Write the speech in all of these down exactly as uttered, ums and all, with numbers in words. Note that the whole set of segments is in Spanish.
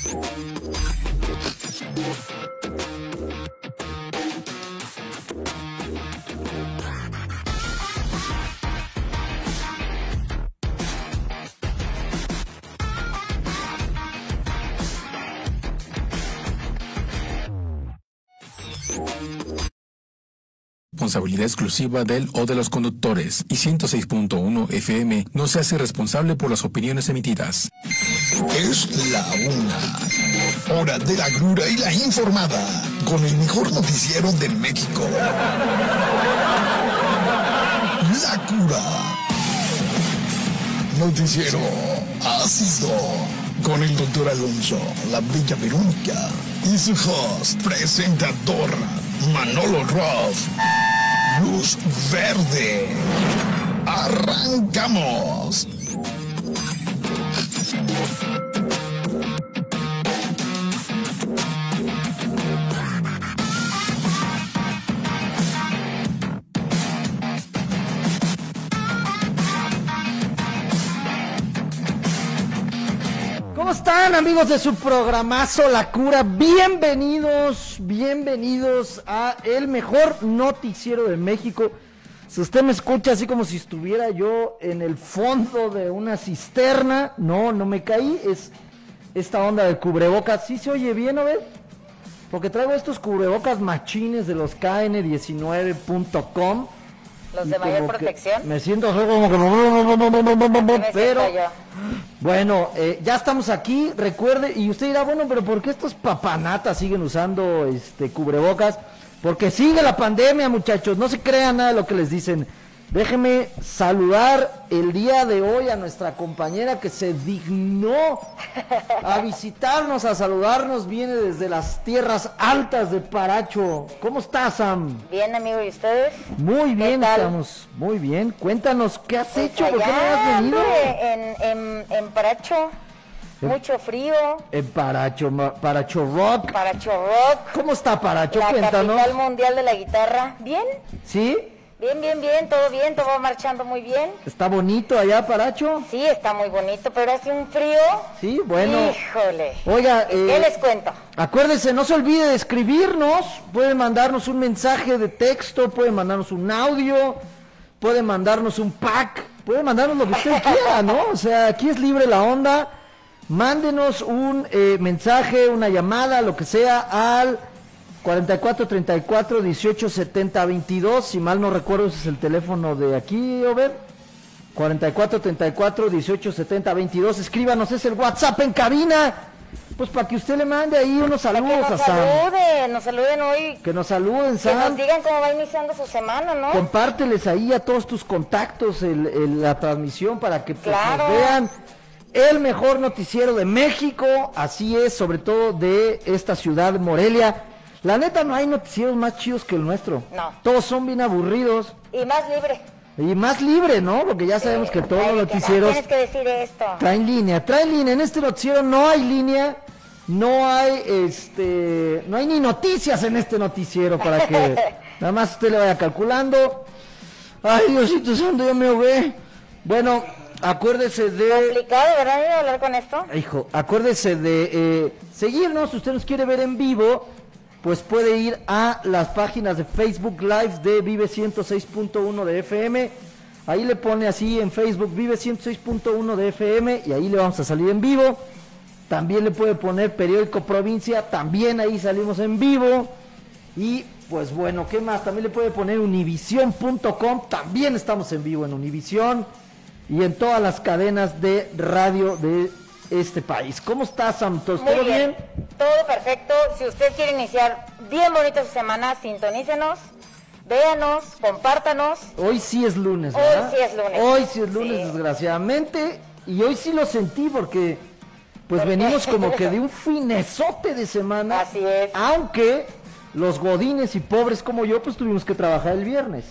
Responsabilidad exclusiva del o de los conductores y ciento seis punto uno F M no se hace responsable por las opiniones emitidas. Es la una. Hora de la grura y la informada. Con el mejor noticiero de México. La cura. Noticiero ácido. Con el doctor Alonso, la bella Verónica y su host, presentador, Manolo Roth. Luz verde. Arrancamos. ¿Cómo están, amigos de su programazo La Cura? Bienvenidos, bienvenidos a el mejor noticiero de México. Si usted me escucha así como si estuviera yo en el fondo de una cisterna, no, no me caí, es esta onda del cubrebocas. ¿Sí se oye bien, no ves? Porque traigo estos cubrebocas machines de los K N diecinueve punto com. Los de mayor protección. Me siento así como que... Pero, bueno, eh, ya estamos aquí, recuerde, y usted dirá, bueno, pero ¿por qué estos papanatas siguen usando este cubrebocas? Porque sigue la pandemia, muchachos, no se crean nada de lo que les dicen. Déjeme saludar el día de hoy a nuestra compañera que se dignó a visitarnos, a saludarnos, viene desde las tierras altas de Paracho. ¿Cómo estás, Sam? Bien, amigo, ¿y ustedes? Muy bien, estamos muy bien. Cuéntanos, ¿qué has pues hecho? Allá, ¿Por qué no has venido? En, en, en Paracho, en, mucho frío. En Paracho, Paracho Rock. Paracho Rock. ¿Cómo está Paracho? La Cuéntanos. capital mundial de la guitarra. ¿Bien? ¿Sí? Bien, bien, bien, todo bien, todo va marchando muy bien. ¿Está bonito allá, Paracho? Sí, está muy bonito, pero hace un frío. Sí, bueno. Híjole. Oiga, ¿qué eh, les cuento? Acuérdense, no se olvide de escribirnos. Pueden mandarnos un mensaje de texto, pueden mandarnos un audio, pueden mandarnos un pack, pueden mandarnos lo que usted quiera, ¿no? O sea, aquí es libre la onda. Mándenos un eh, mensaje, una llamada, lo que sea, al cuarenta y cuatro, treinta y cuatro, dieciocho, setenta, veintidós, si mal no recuerdo ese es el teléfono de aquí, Over, cuarenta y cuatro, treinta y cuatro, dieciocho, setenta, veintidós, escríbanos, es el WhatsApp en cabina, pues para que usted le mande ahí unos saludos que nos a Sam. saluden, nos saluden hoy. Que nos saluden, Sam. Que nos digan cómo va iniciando su semana, ¿no? Compárteles ahí a todos tus contactos el, el, la transmisión para que pues, claro. nos vean. El mejor noticiero de México, así es, sobre todo de esta ciudad, Morelia. La neta, no hay noticieros más chidos que el nuestro. No. Todos son bien aburridos. Y más libre. Y más libre, ¿no? Porque ya sabemos sí, que todos los que, noticieros... Tienes que decir esto. Traen línea, traen línea. En este noticiero no hay línea, no hay, este... No hay ni noticias en este noticiero para que nada más usted le vaya calculando. Ay, Diosito Santo, ya me ahogué. Bueno, acuérdese de... Complicado, ¿verdad? ¿De hablar con esto? Hijo, acuérdese de eh, seguirnos. Si usted nos quiere ver en vivo, pues puede ir a las páginas de Facebook Live de Vive ciento seis punto uno de F M. Ahí le pone así en Facebook Vive ciento seis punto uno de F M y ahí le vamos a salir en vivo. También le puede poner Periódico Provincia, también ahí salimos en vivo. Y pues bueno, ¿qué más? También le puede poner Univision punto com, también estamos en vivo en Univision y en todas las cadenas de radio de este país. ¿Cómo estás, Santos? ¿Todo Muy bien? bien? Todo perfecto. Si usted quiere iniciar bien bonita su semana, sintonícenos, véanos, compártanos. Hoy sí es lunes, ¿verdad? Hoy sí es lunes. Hoy sí es lunes, sí. desgraciadamente. Y hoy sí lo sentí porque pues ¿Por venimos qué? como que de un finesote de semana. Así es. Aunque los godines y pobres como yo pues tuvimos que trabajar el viernes.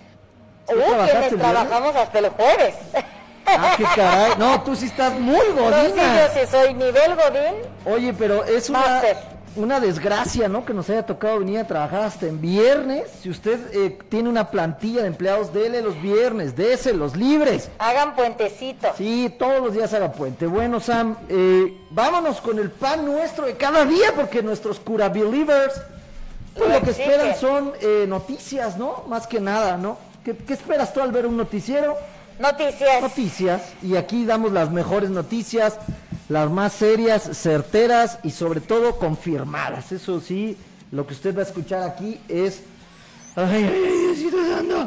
¿Sí Uh, trabajaste quienes el trabajamos hasta el jueves. Ah, qué caray. No, tú sí estás muy No, sí, godina. yo sí soy nivel godín. Oye, pero es una... Master. una desgracia, ¿no? Que nos haya tocado venir a trabajar hasta en viernes. Si usted eh, tiene una plantilla de empleados, dele los viernes, déselos libres. Hagan puentecito. Sí, todos los días haga puente. Bueno, Sam, eh, vámonos con el pan nuestro de cada día, porque nuestros cura believers, pues Lo lo que exigen. esperan son eh, noticias, ¿no? Más que nada, ¿no? ¿Qué, qué esperas tú al ver un noticiero? Noticias. Noticias, y aquí damos las mejores noticias, las más serias, certeras y sobre todo confirmadas. Eso sí, lo que usted va a escuchar aquí es... ¡Ay, ay, ay, Diosito santo!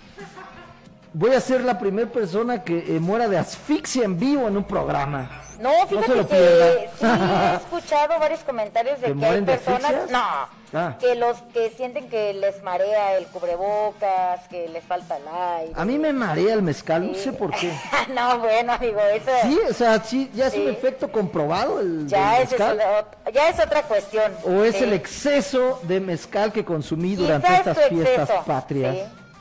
Voy a ser la primera persona que eh, muera de asfixia en vivo en un programa. No, No fíjate se lo que pierda. sí he escuchado varios comentarios de ¿Que que hay mueren de personas, asfixias? no, Ah. que los que sienten que les marea el cubrebocas, que les falta el aire. A mí me marea el mezcal, no Sí. sé por qué. No, bueno, amigo, eso Sí, o sea, sí, ya es Sí. un efecto comprobado el ya, del es, mezcal. ot- ya es otra cuestión. ¿O es Sí. el exceso de mezcal que consumí Quizá durante es estas tu fiestas exceso, patrias? sí.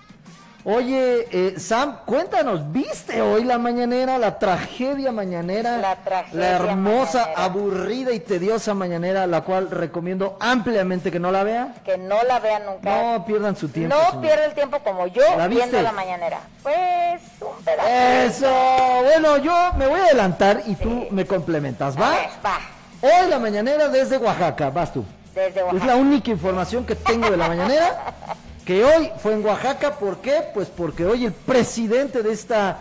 Oye, eh, Sam, cuéntanos, ¿viste hoy la mañanera, la tragedia mañanera? La tragedia La hermosa, mañanera. aburrida y tediosa mañanera, la cual recomiendo ampliamente que no la vea. Que no la vean nunca. No pierdan su tiempo. No señor. pierda el tiempo como yo ¿La viste? viendo la mañanera. Pues un pedazo. Eso, bueno, yo me voy a adelantar y tú Sí. me complementas, A ¿va? ver, va. Hoy la mañanera desde Oaxaca, vas tú. Desde Es Oaxaca. la única información que tengo de la mañanera, que hoy fue en Oaxaca. ¿Por qué? Pues porque hoy el presidente de esta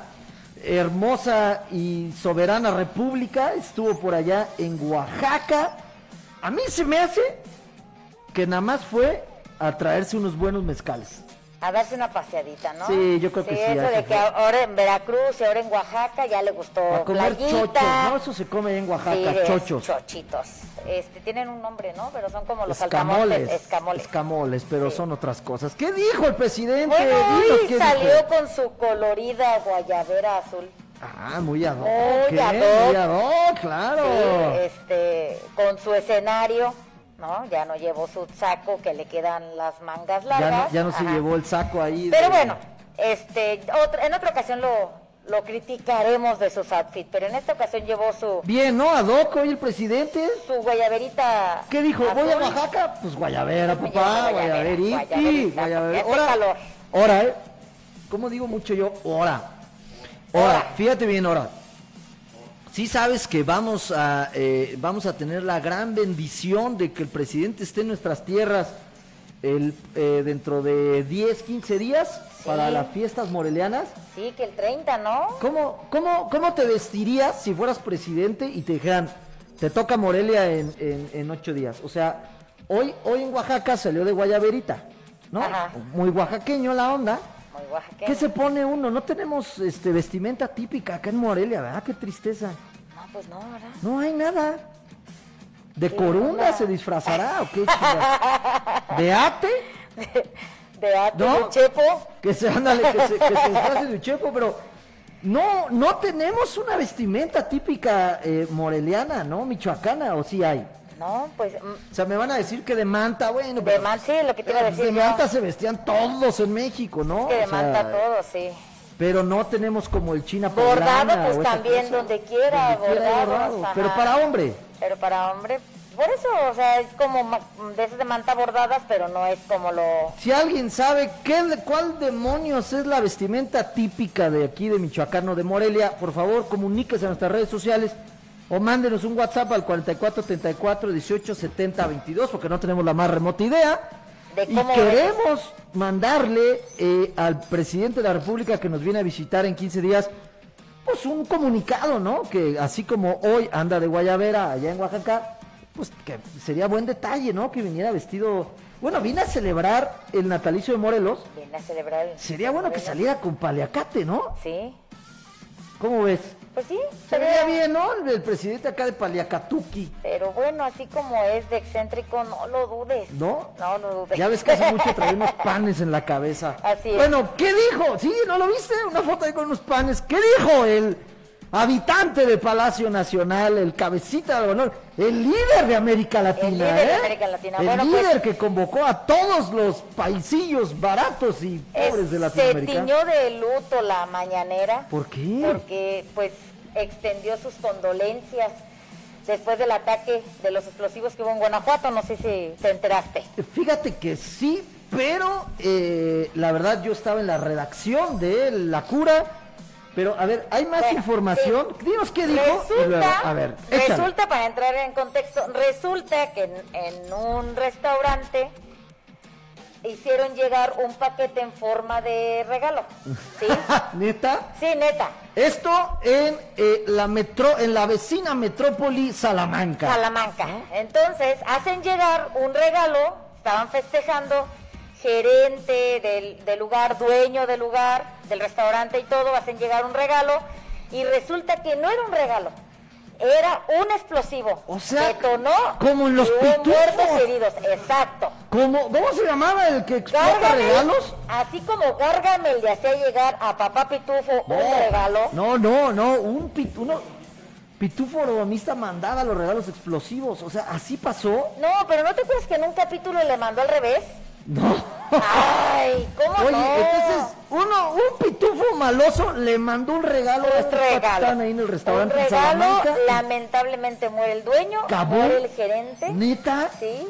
hermosa y soberana república estuvo por allá en Oaxaca. A mí se me hace que nada más fue a traerse unos buenos mezcales. A darse una paseadita, ¿no? Sí, yo creo que sí, eso a eso de que fue. ahora en Veracruz y ahora en Oaxaca ya le gustó A comer playita. chochos, ¿no? Eso se come en Oaxaca, Sí, de chochos. chochitos. Este, tienen un nombre, ¿no? Pero son como los Escamoles, saltamontes, escamoles. escamoles, pero Sí. son otras cosas. ¿Qué dijo el presidente? Bueno, Dinos hoy qué salió dijo. con su colorida guayabera azul. Ah, muy ad hoc. Muy ¿qué? ad hoc. Muy ad hoc, claro. Sí, este, con su escenario, ¿no? Ya no llevó su saco que le quedan las mangas largas. Ya no, ya no se Ajá. llevó el saco ahí. Pero de- bueno, este, otra- en otra ocasión lo, lo criticaremos de sus outfits, pero en esta ocasión llevó su, Bien, ¿no? Ad hoc hoy el presidente. su guayaberita. ¿Qué dijo? ¿Voy a azul. Oaxaca? Pues guayabera, Pues papá, guayabera, guayaberiti, guayaberita, guayabera. porque hace calor. Ahora, ¿eh? ¿Cómo digo mucho yo? Ahora. Ahora, Ora. fíjate bien, ahora. Sí sabes que vamos a, eh, vamos a tener la gran bendición de que el presidente esté en nuestras tierras el, eh, dentro de diez, quince días Sí. para las fiestas morelianas. Sí, que el treinta, ¿no? ¿Cómo, cómo, ¿Cómo te vestirías si fueras presidente y te dijeran, te toca Morelia en, en, en ocho días? O sea, hoy, hoy en Oaxaca salió de guayaberita, ¿no? Ajá. Muy oaxaqueño la onda. Muy oaxaqueño. ¿Qué se pone uno? No tenemos este vestimenta típica acá en Morelia, ¿verdad? Qué tristeza. No, pues no, ¿verdad? No hay nada. ¿De ¿Qué corunda onda? se disfrazará o qué chica? ¿De ate? De ate, ¿No? de chepo. Que se, ándale, que se, que se disfrace de uchepo, pero no, no tenemos una vestimenta típica eh, moreliana, ¿no? Michoacana, ¿o sí hay? No, pues mm, O sea, me van a decir que de manta, bueno, de pero- man, sí, lo que te iba a eh, decir de yo. manta se vestían todos en México, ¿no? Que de O sea, manta todo, sí. Pero no tenemos como el China Bordado, poblana pues o esa también cosa. donde quiera, Donde quiera hay bordados, bordado, ajá. pero para hombre. Pero para hombre, por eso, o sea, es como ma- de esas de manta bordadas, pero no es como lo... Si alguien sabe qué, cuál demonios es la vestimenta típica de aquí de Michoacán o de Morelia, por favor comuníquese a nuestras redes sociales o mándenos un WhatsApp al cuarenta y cuatro treinta y cuatro dieciocho setenta veintidós, porque no tenemos la más remota idea. De Y cómo queremos mandarle eh, al presidente de la República que nos viene a visitar en quince días, pues un comunicado, ¿no? Que así como hoy anda de guayabera allá en Oaxaca, pues que sería buen detalle, ¿no? Que viniera vestido... Bueno, vine a celebrar el natalicio de Morelos. Viene a celebrar el... Sería bueno que saliera con paliacate, ¿no? Sí, ¿Cómo ves? pues sí, Se vería sería- bien, ¿no? El, el presidente acá de Paliacatuqui, Pero bueno, así como es de excéntrico, no lo dudes. ¿no? No lo dudes. Ya ves que hace mucho trae unos panes en la cabeza. Así es. Bueno, ¿qué dijo? Sí, ¿no lo viste? Una foto ahí con unos panes. ¿Qué dijo el habitante de Palacio Nacional, el cabecita de honor, el líder de América Latina? El líder de ¿eh? América Latina. El Bueno, líder pues- que convocó a todos los paisillos baratos y Es- pobres de se Latinoamérica. tiñó de luto la mañanera. ¿Por qué? Porque, pues, extendió sus condolencias después del ataque de los explosivos que hubo en Guanajuato, no sé si te enteraste. Fíjate que sí, pero eh, la verdad yo estaba en la redacción de La Cura, pero a ver, ¿hay más Bueno, información? sí. Dinos qué dijo. Resulta, y luego, a ver, échale. resulta, para entrar en contexto, resulta que en, en un restaurante hicieron llegar un paquete en forma de regalo, ¿sí? ¿Neta? Sí, neta. Esto en eh, la metro, en la vecina metrópoli Salamanca. Salamanca. Entonces, hacen llegar un regalo, estaban festejando, gerente del, del lugar, dueño del lugar, del restaurante y todo, hacen llegar un regalo, y resulta que no era un regalo, era un explosivo. O sea, detonó, como en los y hubo pitufos. muertos y heridos, exacto. ¿Cómo, ¿Cómo se llamaba el que explota Gargamel, regalos? así como Gargamel le hacía llegar a Papá Pitufo un regalo. No, no, no, un pit, uno, pitufo bromista mandaba los regalos explosivos, o sea, ¿así pasó? No, pero ¿no te acuerdas que en un capítulo le mandó al revés? No. Ay, ¿cómo Oye, no? entonces, uno, un pitufo maloso le mandó un regalo a Un estos cuates que regalo. estaban ahí en el restaurante Un en regalo, Salamanca. lamentablemente muere el dueño, ¿Acabó? muere el gerente, ¿Neta? sí,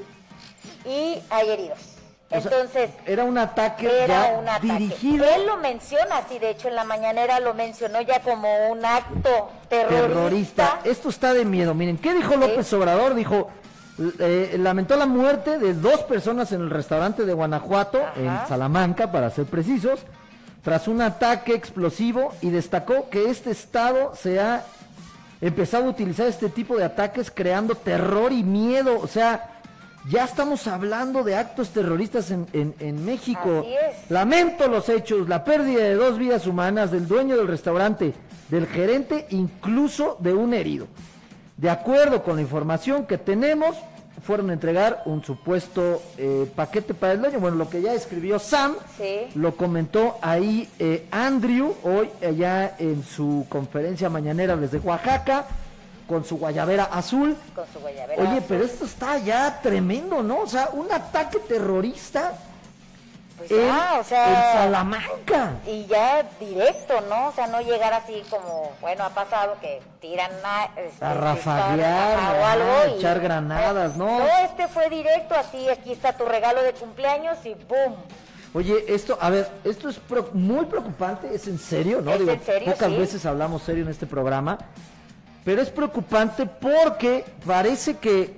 y hay heridos. O sea, Entonces, era un ataque era ya un ataque. dirigido. Él lo menciona así, de hecho en la mañanera lo mencionó ya como un acto terrorista. terrorista. Esto está de miedo. Miren, ¿qué dijo López Obrador? Dijo, eh, lamentó la muerte de dos personas en el restaurante de Guanajuato, Ajá. en Salamanca, para ser precisos, tras un ataque explosivo, y destacó que este estado se ha empezado a utilizar este tipo de ataques creando terror y miedo. O sea, ya estamos hablando de actos terroristas en, en, en México. Así es. Lamento los hechos, la pérdida de dos vidas humanas, del dueño del restaurante, del gerente, incluso de un herido. De acuerdo con la información que tenemos, fueron a entregar un supuesto eh, paquete para el dueño. Bueno, lo que ya escribió Sam, Sí. lo comentó ahí eh, Andrew, hoy allá en su conferencia mañanera desde Oaxaca, con su guayabera azul. Con su guayabera Oye, azul. pero esto está ya tremendo, ¿no? O sea, un ataque terrorista Pues en, ya, o en sea, Salamanca. y ya directo, ¿no? O sea, no llegar así como, bueno, ha pasado que tiran a, este, A rafaguear, disparan, ajá, o ajá, algo y- echar granadas, ¿no? No, este fue directo, así, aquí está tu regalo de cumpleaños y ¡boom! Oye, esto, a ver, esto es pro- muy preocupante, es en serio, ¿no? Es Digo, en serio, pocas sí. veces hablamos serio en este programa, pero es preocupante porque parece que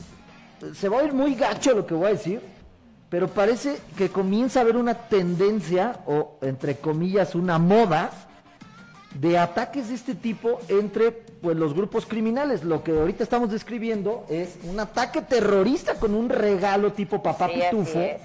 se va a oír muy gacho lo que voy a decir, pero parece que comienza a haber una tendencia, o entre comillas, una moda, de ataques de este tipo entre pues los grupos criminales. Lo que ahorita estamos describiendo es un ataque terrorista con un regalo tipo Papá Sí, así Pitufo. es.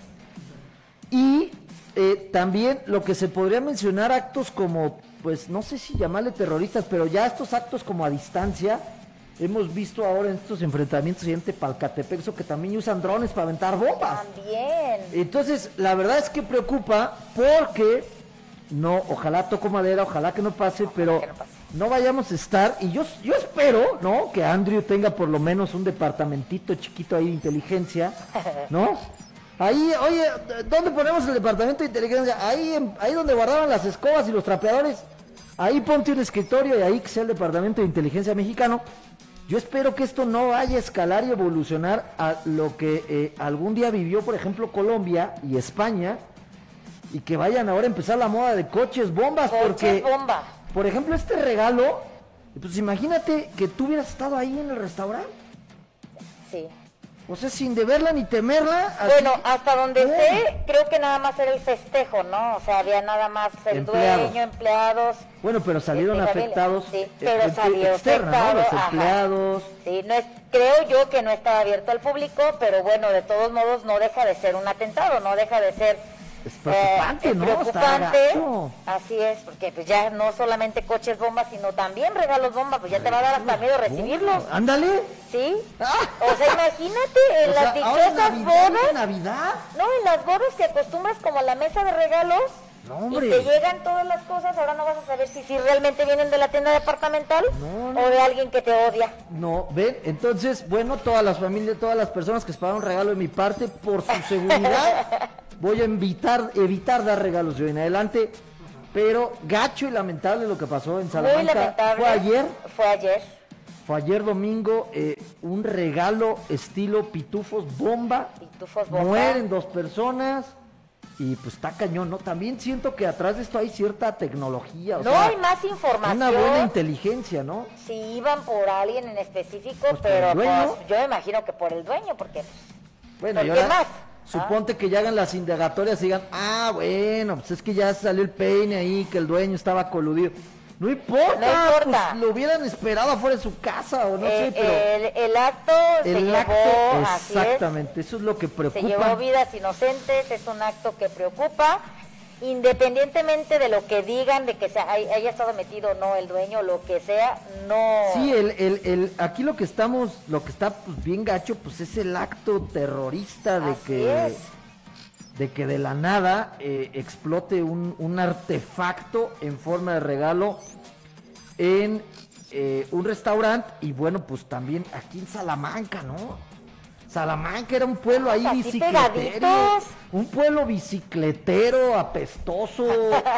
Y eh, también lo que se podría mencionar actos como, pues no sé si llamarle terroristas, pero ya estos actos como a distancia, hemos visto ahora en estos enfrentamientos y en Tepalcatepec, eso que también usan drones para aventar bombas. También. Entonces, la verdad es que preocupa porque, no, ojalá toco madera, ojalá que no pase, pero que no pase. no vayamos a estar, y yo, yo espero, ¿no? Que Andrew tenga por lo menos un departamentito chiquito ahí de inteligencia, ¿no? Ahí, oye, ¿dónde ponemos el departamento de inteligencia? Ahí, en- ahí donde guardaban las escobas y los trapeadores. Ahí ponte un escritorio y ahí que sea el departamento de inteligencia mexicano. Yo espero que esto no vaya a escalar y evolucionar a lo que eh, algún día vivió, por ejemplo, Colombia y España, y que vayan ahora a empezar la moda de coches bombas, Coches porque, bomba. por ejemplo, este regalo, pues imagínate que tú hubieras estado ahí en el restaurante, Sí. o sea, sin deberla ni temerla. así. Bueno, hasta donde ¡Bum! sé, creo que nada más era el festejo, ¿no? O sea, había nada más el Empleados. dueño, empleados. Bueno, pero salieron Este, familia. afectados, Sí, eh, pero gente salió externa, ¿no? afectado, Los ajá. empleados. Sí, no es, creo yo que no estaba abierto al público, pero bueno, de todos modos no deja de ser un atentado, no deja de ser Es preocupante, eh, ¿no? preocupante. Está gacho. Así es, porque pues ya no solamente coches bombas, sino también regalos bombas, pues ya te va a dar hasta miedo recibirlos, Ándale. ¿sí? Ah. O sea, imagínate en O las sea, ahora dichosas Navidad, bodas. Navidad. No, en las bodas te acostumbras como a la mesa de regalos. No, hombre. Y te llegan todas las cosas, ahora no vas a saber si, si realmente vienen de la tienda departamental No, no. o de alguien que te odia. No, ven, entonces, bueno, todas las familias, todas las personas que esperaron un regalo de mi parte, por su seguridad, voy a evitar, evitar dar regalos de hoy en adelante, pero gacho y lamentable lo que pasó en Muy Salamanca. lamentable. ¿Fue ayer? Fue ayer. fue ayer domingo, eh, un regalo estilo pitufos bomba. Pitufos bomba. Mueren dos personas. Y pues está cañón, ¿no? También siento que atrás de esto hay cierta tecnología. O no sea, hay más información. Una buena inteligencia, ¿no? Si iban por alguien en específico, Pues, pero ¿por el dueño? pues, yo me imagino que por el dueño, porque... Bueno, ¿por y qué ahora, más? suponte ¿Ah? que ya hagan las indagatorias y digan, ah, bueno, pues es que ya salió el peine ahí, que el dueño estaba coludido. No importa, No importa. pues lo hubieran esperado afuera de su casa o no Eh, sé, pero... el, el acto se el llevó, acto, así es, exactamente, eso es lo que preocupa. se llevó vidas inocentes, es un acto que preocupa, independientemente de lo que digan, de que se haya, haya estado metido o no el dueño, lo que sea, no... Sí, el, el, el, aquí lo que estamos, lo que está pues, bien gacho, pues es el acto terrorista de Así que... es. de que de la nada eh, explote un, un artefacto en forma de regalo en eh, un restaurante y bueno, pues también aquí en Salamanca, ¿no? Salamanca era un pueblo ahí Así bicicletero, pegaditos. un pueblo bicicletero, apestoso,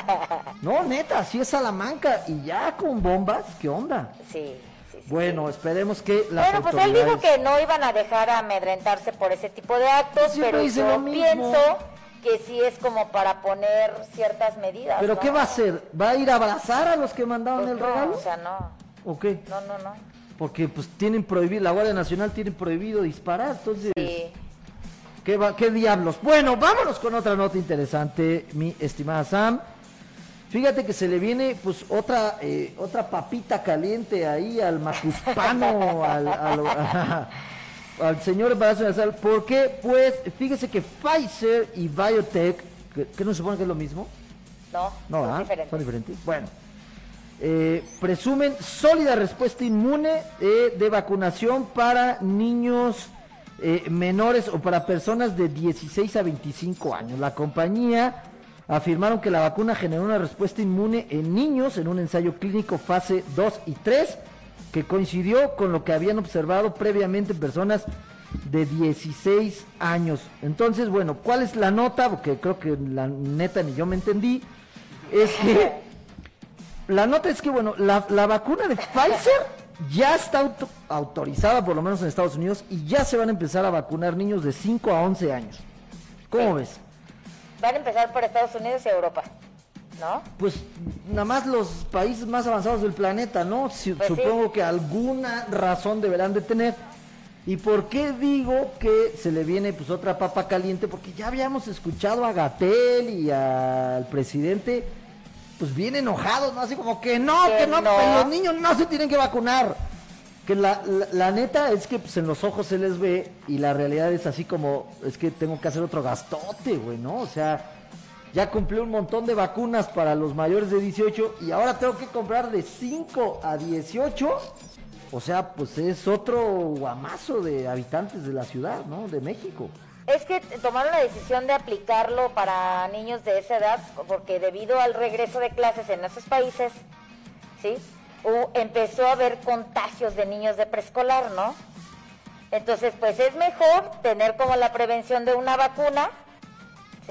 no, neta, así es Salamanca y ya con bombas, ¿qué onda? Sí, sí, sí. Bueno, sí. esperemos que las Bueno, pues él dijo autoridades- que no iban a dejar amedrentarse por ese tipo de actos, Siempre pero dice yo lo mismo. pienso que sí es como para poner ciertas medidas. ¿Pero ¿no? qué va a hacer? ¿Va a ir a abrazar a los que mandaron Pues el no, regalo? o sea, no, ¿O qué? no, no, no. Porque pues tienen prohibido, la Guardia Nacional tiene prohibido disparar, entonces, Sí. ¿qué, va, ¿qué diablos? Bueno, vámonos con otra nota interesante, mi estimada Sam. Fíjate que se le viene pues otra eh, otra papita caliente ahí al macuspano, al, al, a- al señor Palacio Nacional. ¿Por qué? Pues fíjese que Pfizer y Biotech, que, que no se supone que es lo mismo, No, no, son ¿verdad? diferentes. Son diferentes. Bueno, eh, presumen sólida respuesta inmune eh, de vacunación para niños eh, menores o para personas de dieciséis a veinticinco años. La compañía afirmaron que la vacuna generó una respuesta inmune en niños en un ensayo clínico fase dos y tres que coincidió con lo que habían observado previamente en personas de dieciséis años. Entonces, bueno, ¿cuál es la nota? Porque creo que la neta ni yo me entendí. Es que la nota es que, bueno, la, la vacuna de Pfizer ya está auto- autorizada, por lo menos en Estados Unidos, y ya se van a empezar a vacunar niños de cinco a once años. ¿Cómo ves? Van a empezar por Estados Unidos y Europa, ¿no? Pues nada más los países más avanzados del planeta, ¿no? Si- Pues sí. supongo que alguna razón deberán de tener. ¿Y por qué digo que se le viene pues otra papa caliente? Porque ya habíamos escuchado a Gatell y al presidente pues bien enojados, ¿no? Así como que no, Que que no, no. que los niños no se tienen que vacunar. Que la, la, la neta es que pues en los ojos se les ve y la realidad es así como, es que tengo que hacer otro gastote, güey, ¿no? O sea, ya cumplí un montón de vacunas para los mayores de dieciocho y ahora tengo que comprar de cinco a dieciocho. O sea, pues es otro guamazo de habitantes de la ciudad, ¿no? De México. Es que tomaron la decisión de aplicarlo para niños de esa edad porque debido al regreso de clases en esos países, ¿sí? Hubo- empezó a haber contagios de niños de preescolar, ¿no? Entonces, pues es mejor tener como la prevención de una vacuna, ¿sí?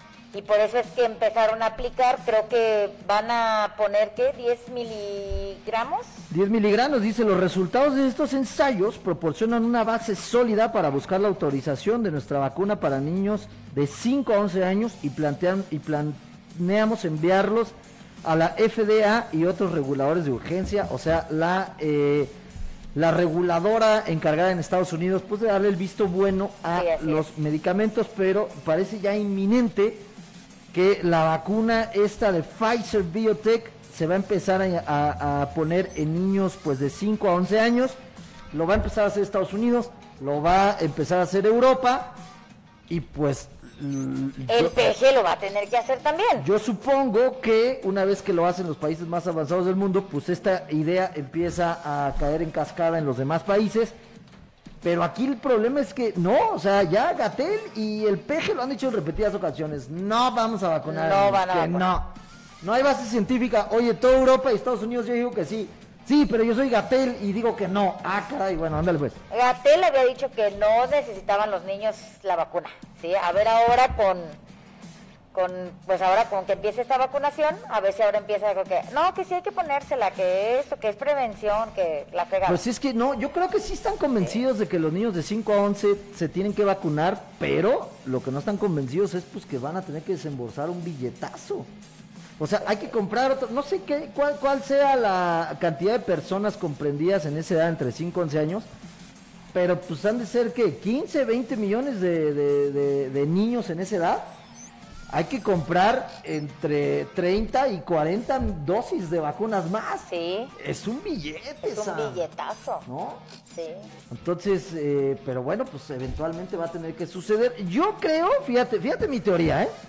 Y por eso es que empezaron a aplicar, creo que van a poner, ¿qué? diez miligramos. diez miligramos, dice, los resultados de estos ensayos proporcionan una base sólida para buscar la autorización de nuestra vacuna para niños de cinco a once años y, plantean, y planeamos enviarlos a la F D A y otros reguladores de urgencia, o sea, la, eh, la reguladora encargada en Estados Unidos, pues de darle el visto bueno a Sí, así los es. medicamentos, pero parece ya inminente que la vacuna esta de Pfizer Biotech se va a empezar a, a- a poner en niños pues de cinco a once años, lo va a empezar a hacer Estados Unidos, lo va a empezar a hacer Europa y pues mm, El yo- P G lo va a tener que hacer también. yo supongo que una vez que lo hacen los países más avanzados del mundo, pues esta idea empieza a caer en cascada en los demás países. Pero aquí el problema es que no, o sea, ya Gatell y el P G lo han dicho en repetidas ocasiones. No vamos a vacunar. No niños, van a que vacunar. no. No hay base científica. Oye, toda Europa y Estados Unidos yo digo que sí. Sí, pero yo soy Gatell y digo que no. Ah, caray, bueno, ándale pues. Gatell había dicho que no necesitaban los niños la vacuna, ¿sí? A ver ahora con, con, pues ahora con que empiece esta vacunación, a ver si ahora empieza con que, no, que sí hay que ponérsela, que esto, que es prevención, que la fregada. Pues es que no, yo creo que sí están convencidos sí. de que los niños de cinco a once se tienen que vacunar, pero lo que no están convencidos es pues que van a tener que desembolsar un billetazo. O sea, hay que comprar otro, no sé qué, cuál, cuál sea la cantidad de personas comprendidas en esa edad, entre cinco y once años, pero pues han de ser que quince, veinte millones de, de, de, de niños en esa edad. Hay que comprar entre treinta y cuarenta dosis de vacunas más. Sí. Es un billete, Es un Sam, billetazo. ¿no? Sí. Entonces, eh, pero bueno, pues eventualmente va a tener que suceder. Yo creo, fíjate, fíjate mi teoría, ¿eh?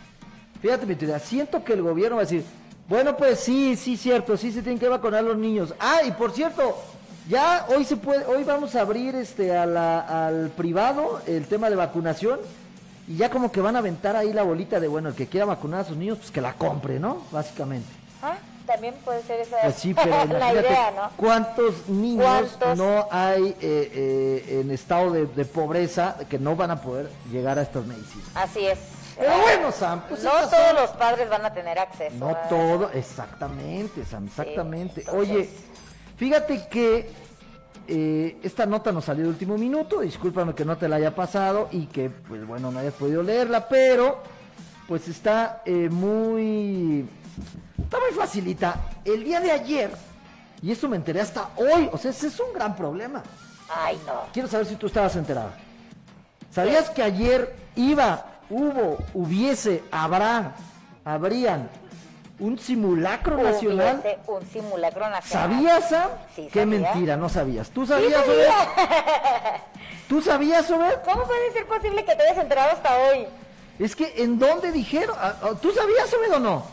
Fíjate mi teoría. Siento que el gobierno va a decir, bueno, pues sí, sí, cierto, sí se tienen que vacunar los niños. Ah, y por cierto, ya hoy se puede, hoy vamos a abrir este a la, al privado el tema de vacunación. Y ya como que van a aventar ahí la bolita de, bueno, el que quiera vacunar a sus niños, pues que la compre, ¿no? Básicamente. Ah, también puede ser esa Pues sí, pero la idea, ¿no? ¿Cuántos niños ¿Cuántos? no hay eh, eh, en estado de, de pobreza que no van a poder llegar a estas medicinas? Así es. Pero bueno, Sam, pues no estas todos son- los padres van a tener acceso. No ¿verdad? todo, exactamente, Sam, exactamente. Sí, entonces- Oye, fíjate que eh, esta nota nos salió de último minuto, discúlpame que no te la haya pasado y que, pues bueno, no hayas podido leerla, pero pues está eh, muy, está muy facilita. El día de ayer, y esto me enteré hasta hoy, o sea, ese es un gran problema. Ay, no. Quiero saber si tú estabas enterada. ¿Sabías que ayer iba, hubo, hubiese, habrá, habrían un simulacro nacional? Hubiese un simulacro nacional. ¿Sabías, Sam? Sí, Qué sabía. mentira, no sabías. ¿Tú Sí, sabías, sabía. Obed? ¿Tú sabías, Obed? ¿Cómo puede ser posible que te hayas enterado hasta hoy? Es que, ¿en dónde dijeron? Ah, ah, ¿Tú sabías, Obed, o no?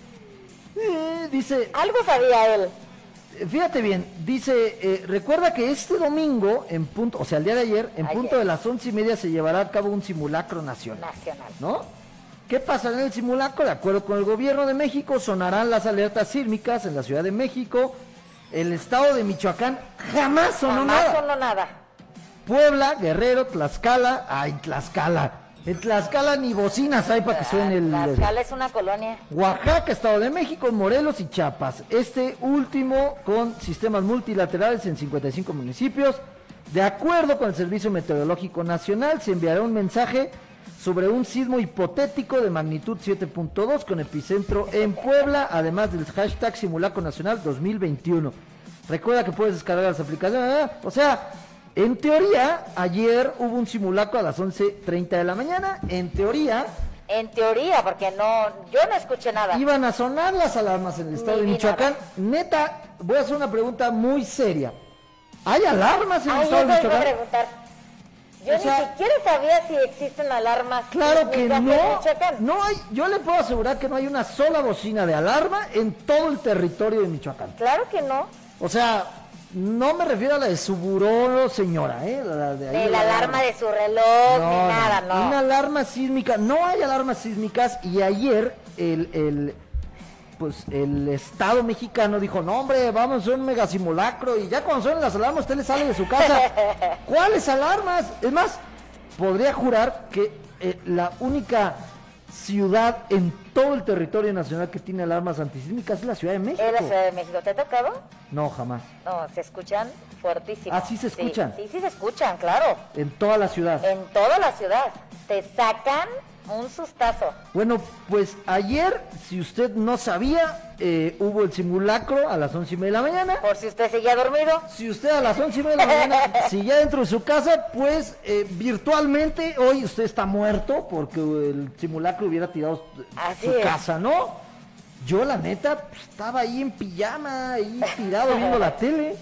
Eh, dice, Algo sabía él. fíjate bien, dice, eh, recuerda que este domingo, en punto, o sea, el día de ayer, en Ayer. punto de las once y media se llevará a cabo un simulacro nacional. Nacional. ¿No? ¿Qué pasará en el simulacro? De acuerdo con el gobierno de México, sonarán las alertas sísmicas en la Ciudad de México. El estado de Michoacán jamás sonó Jamás nada. sonó nada. Puebla, Guerrero, Tlaxcala, ay, Tlaxcala. En Tlaxcala ni bocinas hay para que suene el... Tlaxcala es una colonia. Oaxaca, Estado de México, Morelos y Chiapas. Este último con sistemas multilaterales en cincuenta y cinco municipios. De acuerdo con el Servicio Meteorológico Nacional, se enviará un mensaje sobre un sismo hipotético de magnitud siete punto dos con epicentro en Puebla, además del hashtag Simulacro Nacional dos mil veintiuno. Recuerda que puedes descargar las aplicaciones, ¿eh? O sea, en teoría, ayer hubo un simulacro a las once treinta de la mañana, en teoría, En teoría, porque no, yo no escuché nada. iban a sonar las alarmas en el estado Ni de vi Michoacán. Neta, voy a hacer una pregunta muy seria. ¿Hay alarmas en el Ay, estado de eso iba a Michoacán? preguntar. Yo O ni sea, siquiera sabía si existen alarmas. Claro que sísmicas en no, Michoacán. no hay, yo le puedo asegurar que no hay una sola bocina de alarma en todo el territorio de Michoacán. Claro que no. O sea, no me refiero a la de su buró, señora, ¿eh? La de, ahí De de la la alarma de su reloj, No, ni no, nada, no. Una alarma sísmica, no hay alarmas sísmicas y ayer el, el, pues el Estado mexicano dijo, no hombre, vamos a hacer un mega simulacro y ya cuando suenen las alarmas usted le sale de su casa. ¿Cuáles alarmas? Es más, podría jurar que eh, la única ciudad en todo el territorio nacional que tiene alarmas antisísmicas es la Ciudad de México. ¿Es la Ciudad de México? ¿Te ha tocado? No, jamás. No, se escuchan fuertísimo. Ah, ¿sí se escuchan? Sí, sí, sí se escuchan, claro. En toda la ciudad. En toda la ciudad. Te sacan un sustazo. Bueno, pues ayer, si usted no sabía, eh, hubo el simulacro a las once y media de la mañana. Por si usted seguía dormido. Si usted a las once y media de la mañana sigue dentro de su casa, pues eh, virtualmente hoy usted está muerto porque el simulacro hubiera tirado Así su es. casa, ¿no? Yo la neta pues, estaba ahí en pijama, ahí tirado viendo la tele.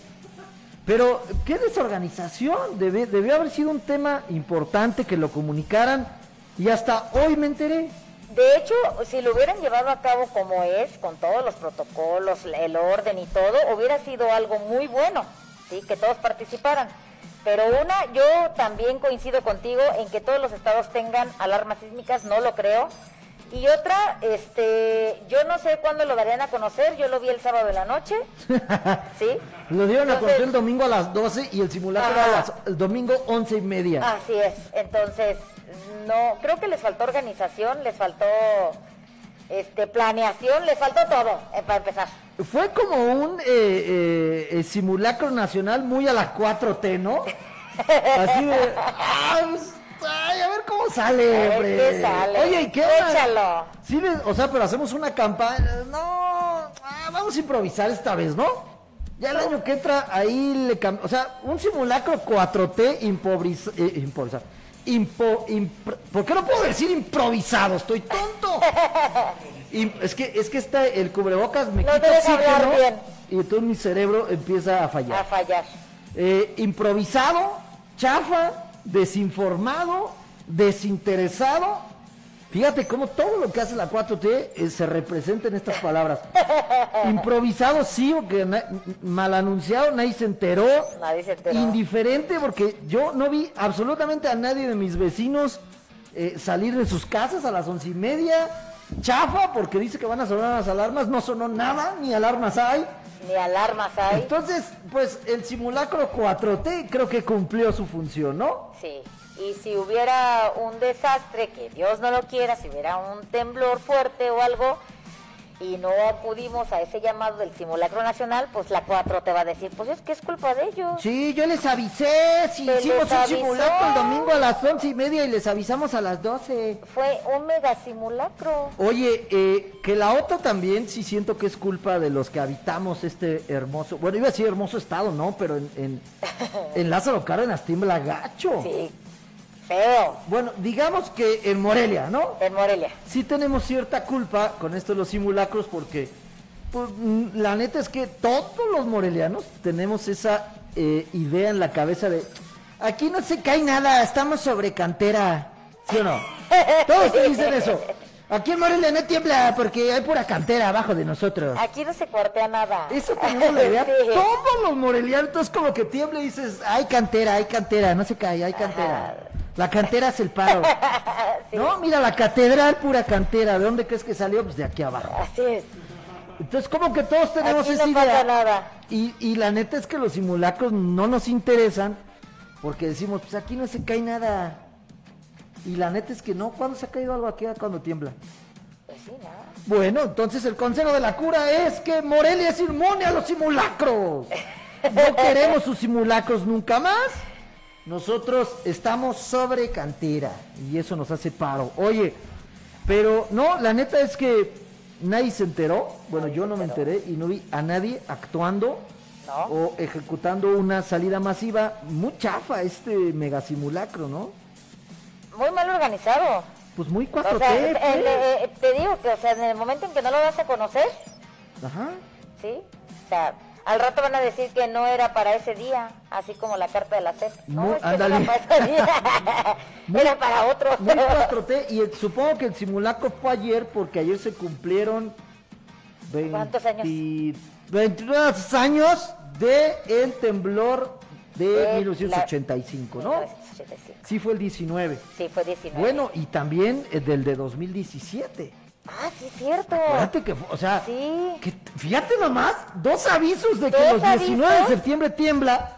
Pero qué desorganización, Debe, debió haber sido un tema importante que lo comunicaran y hasta hoy me enteré. De hecho, si lo hubieran llevado a cabo como es, con todos los protocolos, el orden y todo, hubiera sido algo muy bueno, ¿sí? Que todos participaran. Pero una, yo también coincido contigo en que todos los estados tengan alarmas sísmicas, no lo creo. Y otra, este, yo no sé cuándo lo darían a conocer, yo lo vi el sábado de la noche, ¿sí? Lo dieron Entonces, a conocer el domingo a las doce y el simulacro ajá. era a las, el domingo once y media. Así es, entonces, no, creo que les faltó organización, les faltó, este, planeación, les faltó todo, eh, para empezar. Fue como un eh, eh, eh, simulacro nacional muy a la cuatro T, ¿no? Así de... ah, pues, ay, a ver cómo sale, A ver hombre. qué sale. Oye, ¿y qué? Échalo. Sí, le- o sea, pero hacemos una campaña. No, ah, vamos a improvisar esta vez, ¿no? Ya el año que entra, ahí le cambiamos. O sea, un simulacro cuatro T improvisa, eh, improvisado. Impo, impro- ¿Por qué no puedo decir improvisado? Estoy tonto. Im- es que es que está el cubrebocas me No quita debes oxígeno hablar bien. y entonces mi cerebro empieza a fallar. A fallar. Eh, improvisado, chafa, desinformado, desinteresado. Fíjate cómo todo lo que hace la cuatro T eh, se representa en estas palabras. Improvisado, sí, porque na- mal anunciado, nadie se enteró. Nadie se enteró. Indiferente, porque yo no vi absolutamente a nadie de mis vecinos eh, salir de sus casas a las once y media. Chafa, porque dice que van a sonar las alarmas, no sonó nada, ni alarmas hay. Ni alarmas hay. Entonces, pues el simulacro cuatro T creo que cumplió su función, ¿no? Sí, y si hubiera un desastre, que Dios no lo quiera, si hubiera un temblor fuerte o algo, y no acudimos a ese llamado del simulacro nacional, pues la cuatro te va a decir, pues es que es culpa de ellos. Sí, yo les avisé, si Se hicimos les un avisó. simulacro el domingo a las once y media y les avisamos a las doce. Fue un mega simulacro. Oye, eh, que la otra también sí siento que es culpa de los que habitamos este hermoso, bueno, iba a decir hermoso estado, ¿no? Pero en, en, en Lázaro Cárdenas tiembla gacho. Sí, feo, Bueno, digamos que en Morelia, ¿no? en Morelia. Sí tenemos cierta culpa con esto de los simulacros porque pues, mm, la neta es que todos los morelianos tenemos esa eh, idea en la cabeza de aquí no se cae nada, estamos sobre cantera, ¿sí o no? Todos te dicen eso. Aquí en Morelia no tiembla porque hay pura cantera abajo de nosotros. Aquí no se cuartea nada. Eso tenemos la idea. Sí. Todos los morelianos como que tiembla y dices, hay cantera, hay cantera, no se cae, hay cantera. La cantera es el paro. Sí. No, mira, la catedral, pura cantera. ¿De dónde crees que salió? Pues de aquí abajo. Así es. Entonces, como que todos tenemos Aquí esa no pasa idea. nada. Y, y la neta es que los simulacros no nos interesan porque decimos, pues aquí no se cae nada. Y la neta es que no. ¿Cuándo se ha caído algo aquí? Cuando tiembla. Pues sí, nada. Bueno, entonces el consejo de la cura es que Morelia es inmune a los simulacros. No queremos sus simulacros nunca más. Nosotros estamos sobre cantera y eso nos hace paro. Oye, pero no, la neta es que nadie se enteró. Bueno, yo no me enteré y no vi a nadie actuando ¿No? o ejecutando una salida masiva. Muy chafa este mega simulacro, ¿no? Muy mal organizado. Pues muy O cuatro T. sea, eh, pues. eh, te digo que, o sea, en el momento en que no lo das a conocer, Ajá. ¿sí? O sea, al rato van a decir que no era para ese día, así como la carta de la C E P. No, Muy- es que no ándale. era para ese día. Era para otro. Muy cuatro T y el- supongo que el simulacro fue ayer porque ayer se cumplieron veinte ¿Cuántos años? veintinueve años de el temblor de De mil novecientos ochenta y cinco, la- ¿no? mil novecientos ochenta y cinco. Sí fue el diecinueve. Sí, fue diecinueve. Bueno, y también el del de dos mil diecisiete. Ah, sí, es cierto. Fíjate que, fue- o sea, Sí. que, fíjate nomás, dos avisos de que ¿Dos los diecinueve de avisos? septiembre tiembla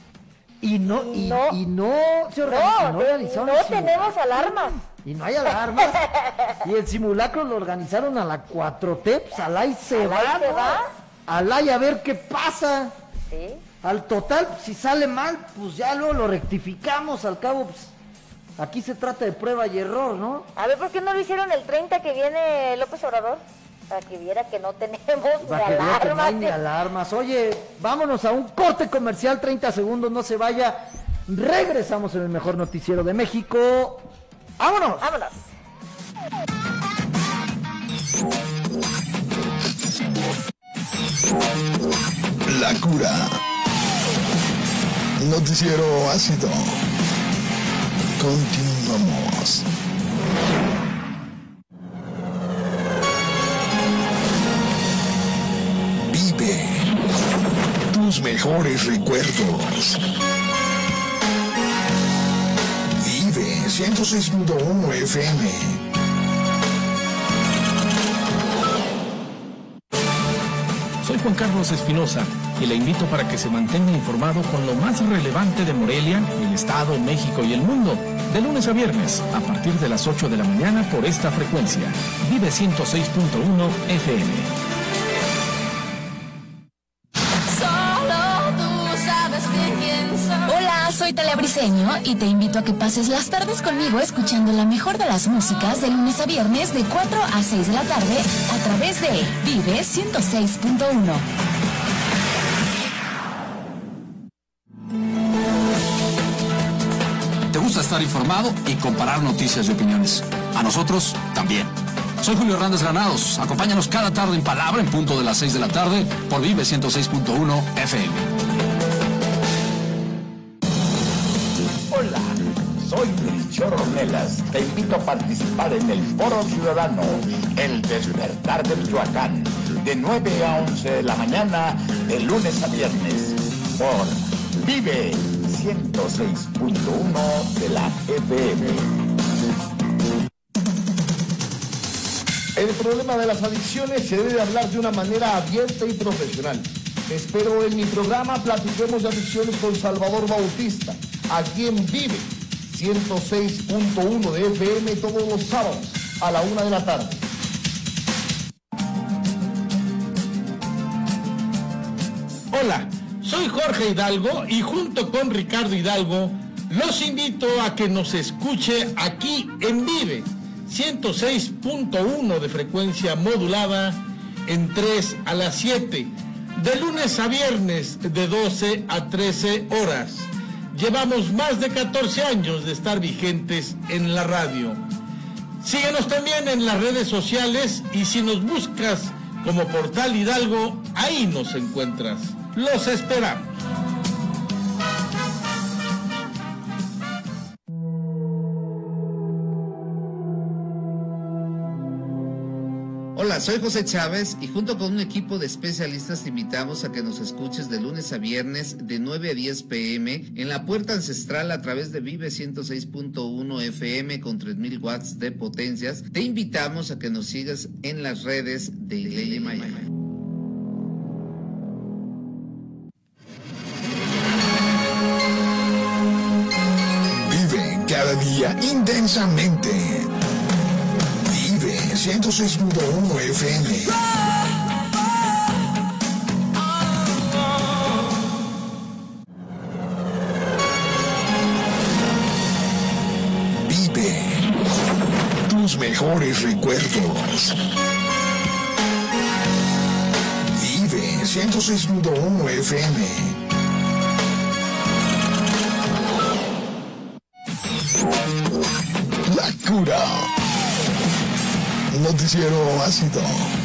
y no, y, No. y no se organizó. No, no de- realizaron no el tenemos simulacro. alarmas. Y no hay alarmas. Y el simulacro lo organizaron a la cuatro T, pues alá y se Alá va. y se ¿no? va. Alá y a ver qué pasa. Sí. Al total, si sale mal, pues ya luego lo rectificamos. Al cabo, pues aquí se trata de prueba y error, ¿no? A ver, ¿por qué no lo hicieron el treinta que viene López Obrador? Para que viera que no tenemos ni Para que vea que no alarmas. hay ni alarmas. Oye, vámonos a un corte comercial, treinta segundos, no se vaya. Regresamos en el mejor noticiero de México. ¡Vámonos! Vámonos. La cura. Noticiero ácido. Continuamos. Vive tus mejores recuerdos. Vive ciento seis punto uno F M. Juan Carlos Espinosa y le invito para que se mantenga informado con lo más relevante de Morelia, el Estado, México y el mundo, de lunes a viernes, a partir de las ocho de la mañana por esta frecuencia. Vive ciento seis punto uno F M. Hola, soy Talia Briseño y te invito a que pases las tardes conmigo escuchando la mejor de las músicas de lunes a viernes de cuatro a seis de la tarde a través de Vive ciento seis punto uno. ¿Te gusta estar informado y comparar noticias y opiniones? A nosotros también. Soy Julio Hernández Granados. Acompáñanos cada tarde en Palabra en punto de las seis de la tarde por Vive ciento seis punto uno F M. Hola, soy Melchor Ornelas. Te invito a participar en el Foro Ciudadano, El Despertar de Michoacán, de nueve a once de la mañana, de lunes a viernes, por Vive ciento seis punto uno de la F M. El problema de las adicciones se debe hablar de una manera abierta y profesional. Te espero en mi programa Platiquemos de Adicciones con Salvador Bautista, aquí en Vive ciento seis punto uno de F M, todos los sábados a la una de la tarde. Hola, soy Jorge Hidalgo y junto con Ricardo Hidalgo los invito a que nos escuche aquí en Vive ciento seis punto uno de frecuencia modulada en tres a las siete, de lunes a viernes de doce a trece horas. Llevamos más de catorce años de estar vigentes en la radio. Síguenos también en las redes sociales y si nos buscas como Portal Hidalgo, ahí nos encuentras. Los esperamos. Hola, soy José Chávez y junto con un equipo de especialistas te invitamos a que nos escuches de lunes a viernes de nueve a diez pe eme en la Puerta Ancestral a través de Vive ciento seis punto uno F M con tres mil watts de potencias. Te invitamos a que nos sigas en las redes de Ley Maya. Vive cada día intensamente. ciento seis punto uno F M. Vive tus mejores recuerdos. Vive ciento seis punto uno F M. La cura. Noticiero ácido.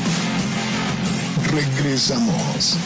Regresamos.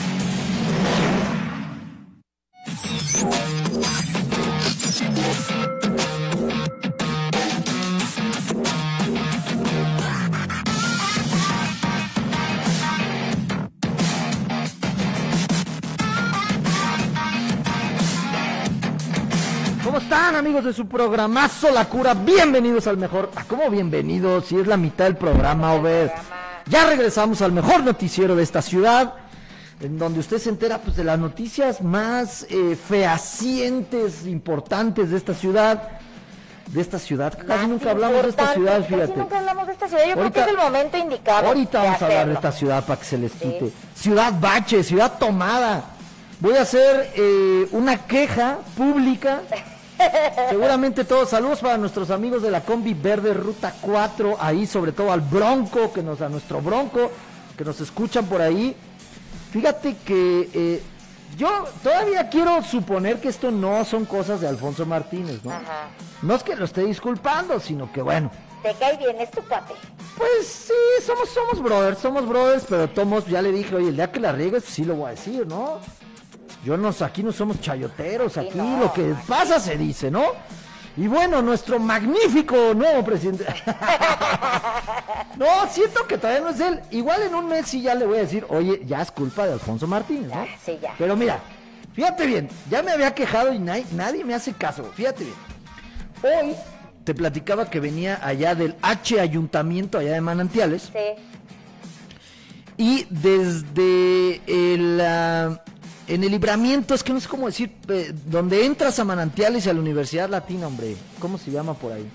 ¿Cómo están, amigos de su programazo La Cura? Bienvenidos al mejor... Ah, ¿cómo bienvenidos? Si es la mitad del programa, Over. Ya regresamos al mejor noticiero de esta ciudad, en donde usted se entera pues de las noticias más eh, fehacientes, importantes de esta ciudad. De esta ciudad. Casi nunca hablamos de esta ciudad, fíjate. Casi nunca hablamos de esta ciudad. Yo ahorita, creo que es el momento indicado. Ahorita vamos a hablar de esta ciudad para que se les quite. Sí. Ciudad bache, ciudad tomada. Voy a hacer eh, una queja pública. Seguramente todos, saludos para nuestros amigos de la Combi Verde Ruta cuatro, ahí sobre todo al Bronco, que nos a nuestro Bronco, que nos escuchan por ahí. Fíjate que eh, yo todavía quiero suponer que esto no son cosas de Alfonso Martínez, ¿no? Ajá. No es que lo esté disculpando, sino que bueno. Te cae bien, es tu cuate. Pues sí, somos, somos brothers, somos brothers, pero Tomos, ya le dije, oye, el día que la riegues, pues sí lo voy a decir, ¿no? Yo no, aquí no somos chayoteros, aquí sí, no, lo que pasa se dice, ¿no? Y bueno, nuestro magnífico nuevo presidente. No, siento que todavía no es él. Igual en un mes sí ya le voy a decir, oye, ya es culpa de Alfonso Martínez, ¿no? Ya, sí, ya. Pero mira, fíjate bien, ya me había quejado y nadie, nadie me hace caso, fíjate bien. Hoy te platicaba que venía allá del H Ayuntamiento, allá de Manantiales. Sí. y desde el, uh, en el Libramiento, es que no sé cómo decir, eh, donde entras a Manantiales y a la Universidad Latina, hombre, ¿cómo se llama por ahí?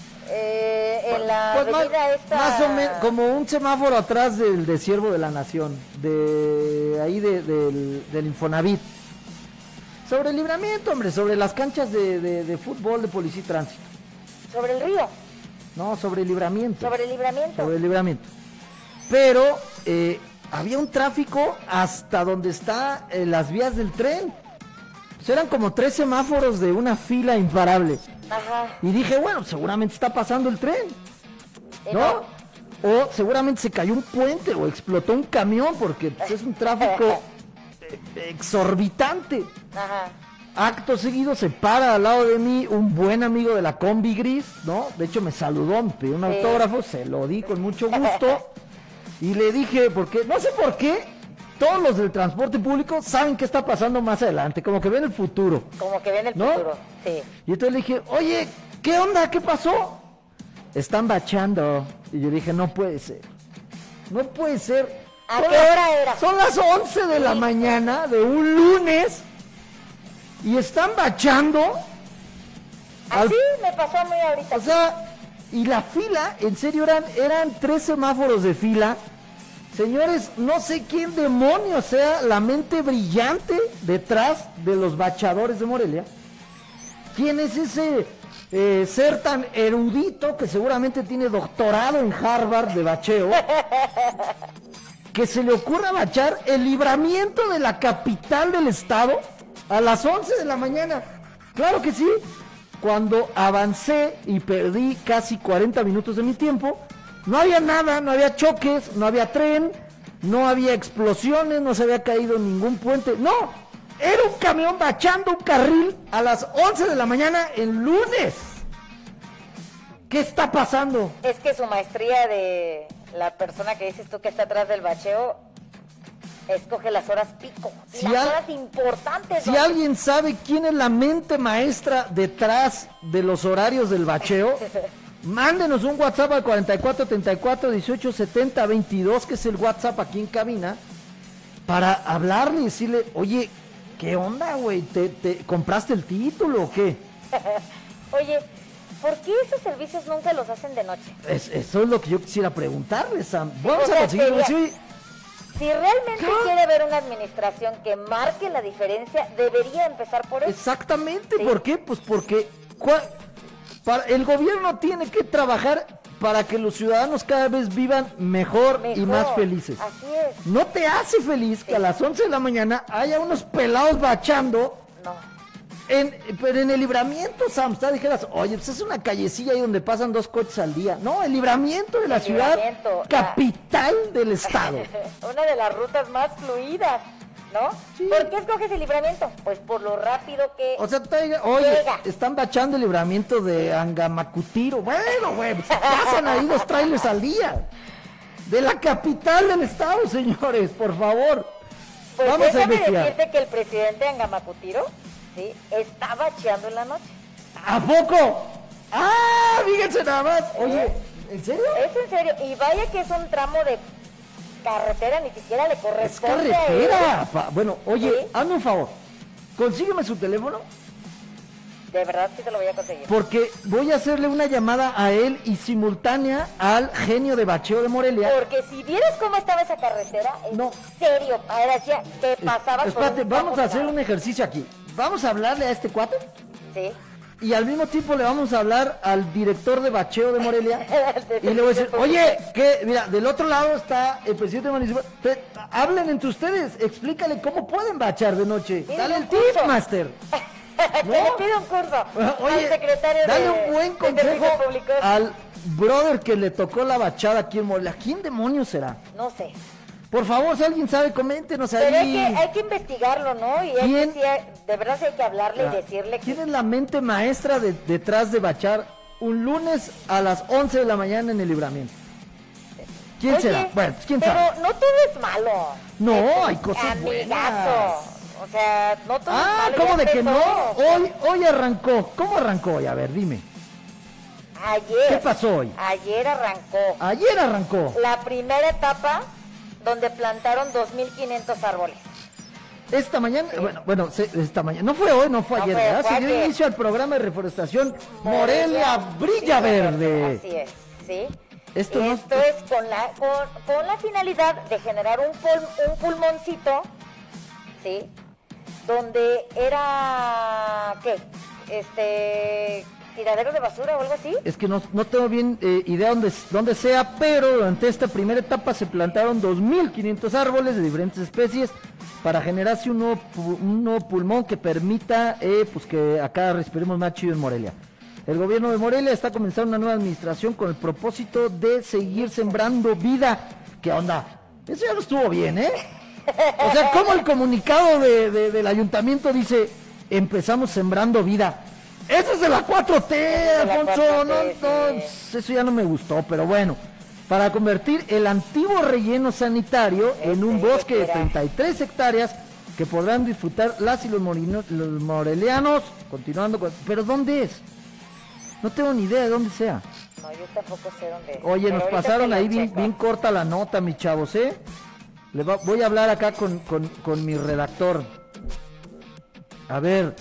Eh, en la Pues avenida más, esta... más o menos, como un semáforo atrás del de Siervo de la Nación, de ahí de, del, del Infonavit. Sobre el Libramiento, hombre, sobre las canchas de, de, de fútbol de Policía y Tránsito. ¿Sobre el río? No, sobre el Libramiento. ¿Sobre el Libramiento? Sobre el Libramiento. Pero eh, había un tráfico hasta donde está eh, las vías del tren. Pues eran como tres semáforos de una fila imparable. Ajá. Y dije, bueno, seguramente está pasando el tren, ¿Y ¿no? no? O seguramente se cayó un puente o explotó un camión porque pues, es un tráfico eh, exorbitante. Ajá. Acto seguido se para al lado de mí un buen amigo de la combi gris, ¿no? De hecho me saludó, me pidió un Sí. autógrafo, se lo di con mucho gusto y le dije, porque no sé por qué, todos los del transporte público saben qué está pasando más adelante, como que ven el futuro. Como que ven el ¿No? futuro, sí. Y entonces le dije, oye, ¿qué onda? ¿Qué pasó? Están bachando. Y yo dije, no puede ser. No puede ser. ¿A Son qué las- hora era? Son las once de la mañana de un lunes y están bachando. al- Así me pasó muy ahorita. O sea, y la fila, en serio, eran, eran tres semáforos de fila. Señores, no sé quién demonios sea la mente brillante detrás de los bachadores de Morelia. ¿Quién es ese eh, ser tan erudito que seguramente tiene doctorado en Harvard de bacheo? Que se le ocurra bachar el Libramiento de la capital del estado a las once de la mañana. Claro que sí. Cuando avancé y perdí casi cuarenta minutos de mi tiempo, no había nada, no había choques, no había tren, no había explosiones, no se había caído ningún puente. No, era un camión bachando un carril a las once de la mañana en lunes. ¿Qué está pasando? Es que su maestría de la persona que dices tú que está atrás del bacheo escoge las horas pico, Si las al- horas importantes. Si ¿no? alguien sabe quién es la mente maestra detrás de los horarios del bacheo, mándenos un WhatsApp al cuarenta y cuatro treinta y cuatro dieciocho setenta veintidós, que es el WhatsApp aquí en cabina, para hablarle y decirle, oye, ¿qué onda, güey? ¿Te, te compraste el título o qué? Oye, ¿por qué esos servicios nunca los hacen de noche? Es- eso es lo que yo quisiera preguntarle, Sam. Vamos o sea, a conseguir... sería- sí, Si realmente ¿Qué? quiere haber una administración que marque la diferencia, debería empezar por eso. exactamente, Sí. ¿por qué? Pues porque cua- para, el gobierno tiene que trabajar para que los ciudadanos cada vez vivan mejor, y Mejor, más felices. Así es. ¿No te hace feliz que a las once de la mañana haya unos pelados bachando No. en, pero en el Libramiento, Sam? Está, dijeras, oye, pues es una callecilla ahí donde pasan dos coches al día. No, el Libramiento de la El ciudad Libramiento, la- capital del estado. Una de las rutas más fluidas, ¿no? Sí. ¿Por qué escoges el Libramiento? Pues por lo rápido que... O sea, te- oye, Llega. están bachando el Libramiento de Angamacutiro. Bueno, güey, pues pasan ahí dos trailers al día. De la capital del estado, señores, por favor. Pues Vamos a déjame investigar. decirte que el presidente Angamacutiro, sí, está bacheando en la noche. ¿A poco? ¡Ah! Fíjense nada más. Oye, ¿en serio? Es en serio. Y vaya que es un tramo de carretera, ni siquiera le Es corresponde a él. carretera. pa- Bueno, oye, Sí. hazme un favor. Consígueme su teléfono De verdad sí te lo voy a conseguir. porque voy a hacerle una llamada a él y simultánea al genio de bacheo de Morelia. Porque si vieras cómo estaba esa carretera, en No. serio, parecía que pasaba Espérate, vamos a hacer un ejercicio aquí. Vamos a hablarle a este cuate Sí. y al mismo tiempo le vamos a hablar al director de bacheo de Morelia y le voy a decir, oye, que mira, del otro lado está el presidente municipal. Pe- Hablen entre ustedes, explícale cómo pueden bachar de noche. Mira, Dale un el tip, curso. master. Que le pide un curso Oye, al secretario dale de, un buen de consejo Servicios Públicos. al brother que le tocó la bachada aquí en Morelia. ¿Quién demonios será? No sé. Por favor, si alguien sabe, coméntenos Pero hay ahí. que, hay que investigarlo, ¿no? Y hay ¿Quién? que, sí, hay- de verdad sí hay que hablarle y decirle que... ¿Quién es la mente maestra de- detrás de bachar un lunes a las once de la mañana en el Libramiento? ¿Quién Oye, será? Bueno, pues, ¿quién pero sabe? no todo es malo. No, Este, hay cosas amigazo. buenas. O sea, no todo es Ah, malo. ¿cómo ya de que no? empezó. Hoy, hoy arrancó. ¿Cómo arrancó hoy? A ver, dime. Ayer. ¿Qué pasó hoy? Ayer arrancó. Ayer arrancó. La primera etapa donde plantaron dos mil quinientos árboles. Esta mañana, sí. bueno, bueno, se, esta mañana, no fue hoy, no fue no ayer, fue, ¿verdad? Fue se dio inicio al programa de reforestación Morelia, Morelia Brilla Verde. Así es, sí. Esto, Esto no... es con la, con, con la finalidad de generar un, pul, un pulmoncito, ¿sí? Donde era, ¿qué? Este, tiradero de basura o algo así. Es que no, no tengo bien eh, idea dónde, dónde sea, pero durante esta primera etapa se plantaron dos mil quinientos árboles de diferentes especies para generarse un nuevo, un nuevo pulmón que permita eh, pues que acá respiremos más chido en Morelia. El gobierno de Morelia está comenzando una nueva administración con el propósito de seguir sembrando vida. ¿Qué onda? Eso ya no estuvo bien, ¿eh? O sea, ¿cómo el comunicado de, de, del ayuntamiento dice, empezamos sembrando vida? Eso es de la cuatro T, Alfonso. No, no, eso ya no me gustó, pero bueno. Para convertir el antiguo relleno sanitario en un bosque de treinta y tres hectáreas que podrán disfrutar las y los, morino, los morelianos, continuando con... ¿Pero dónde es? No tengo ni idea de dónde sea. No, yo tampoco sé dónde es. Oye, nos pasaron ahí bien, bien corta la nota, mis chavos, ¿eh? Le va, voy a hablar acá con, con, con mi redactor. A ver.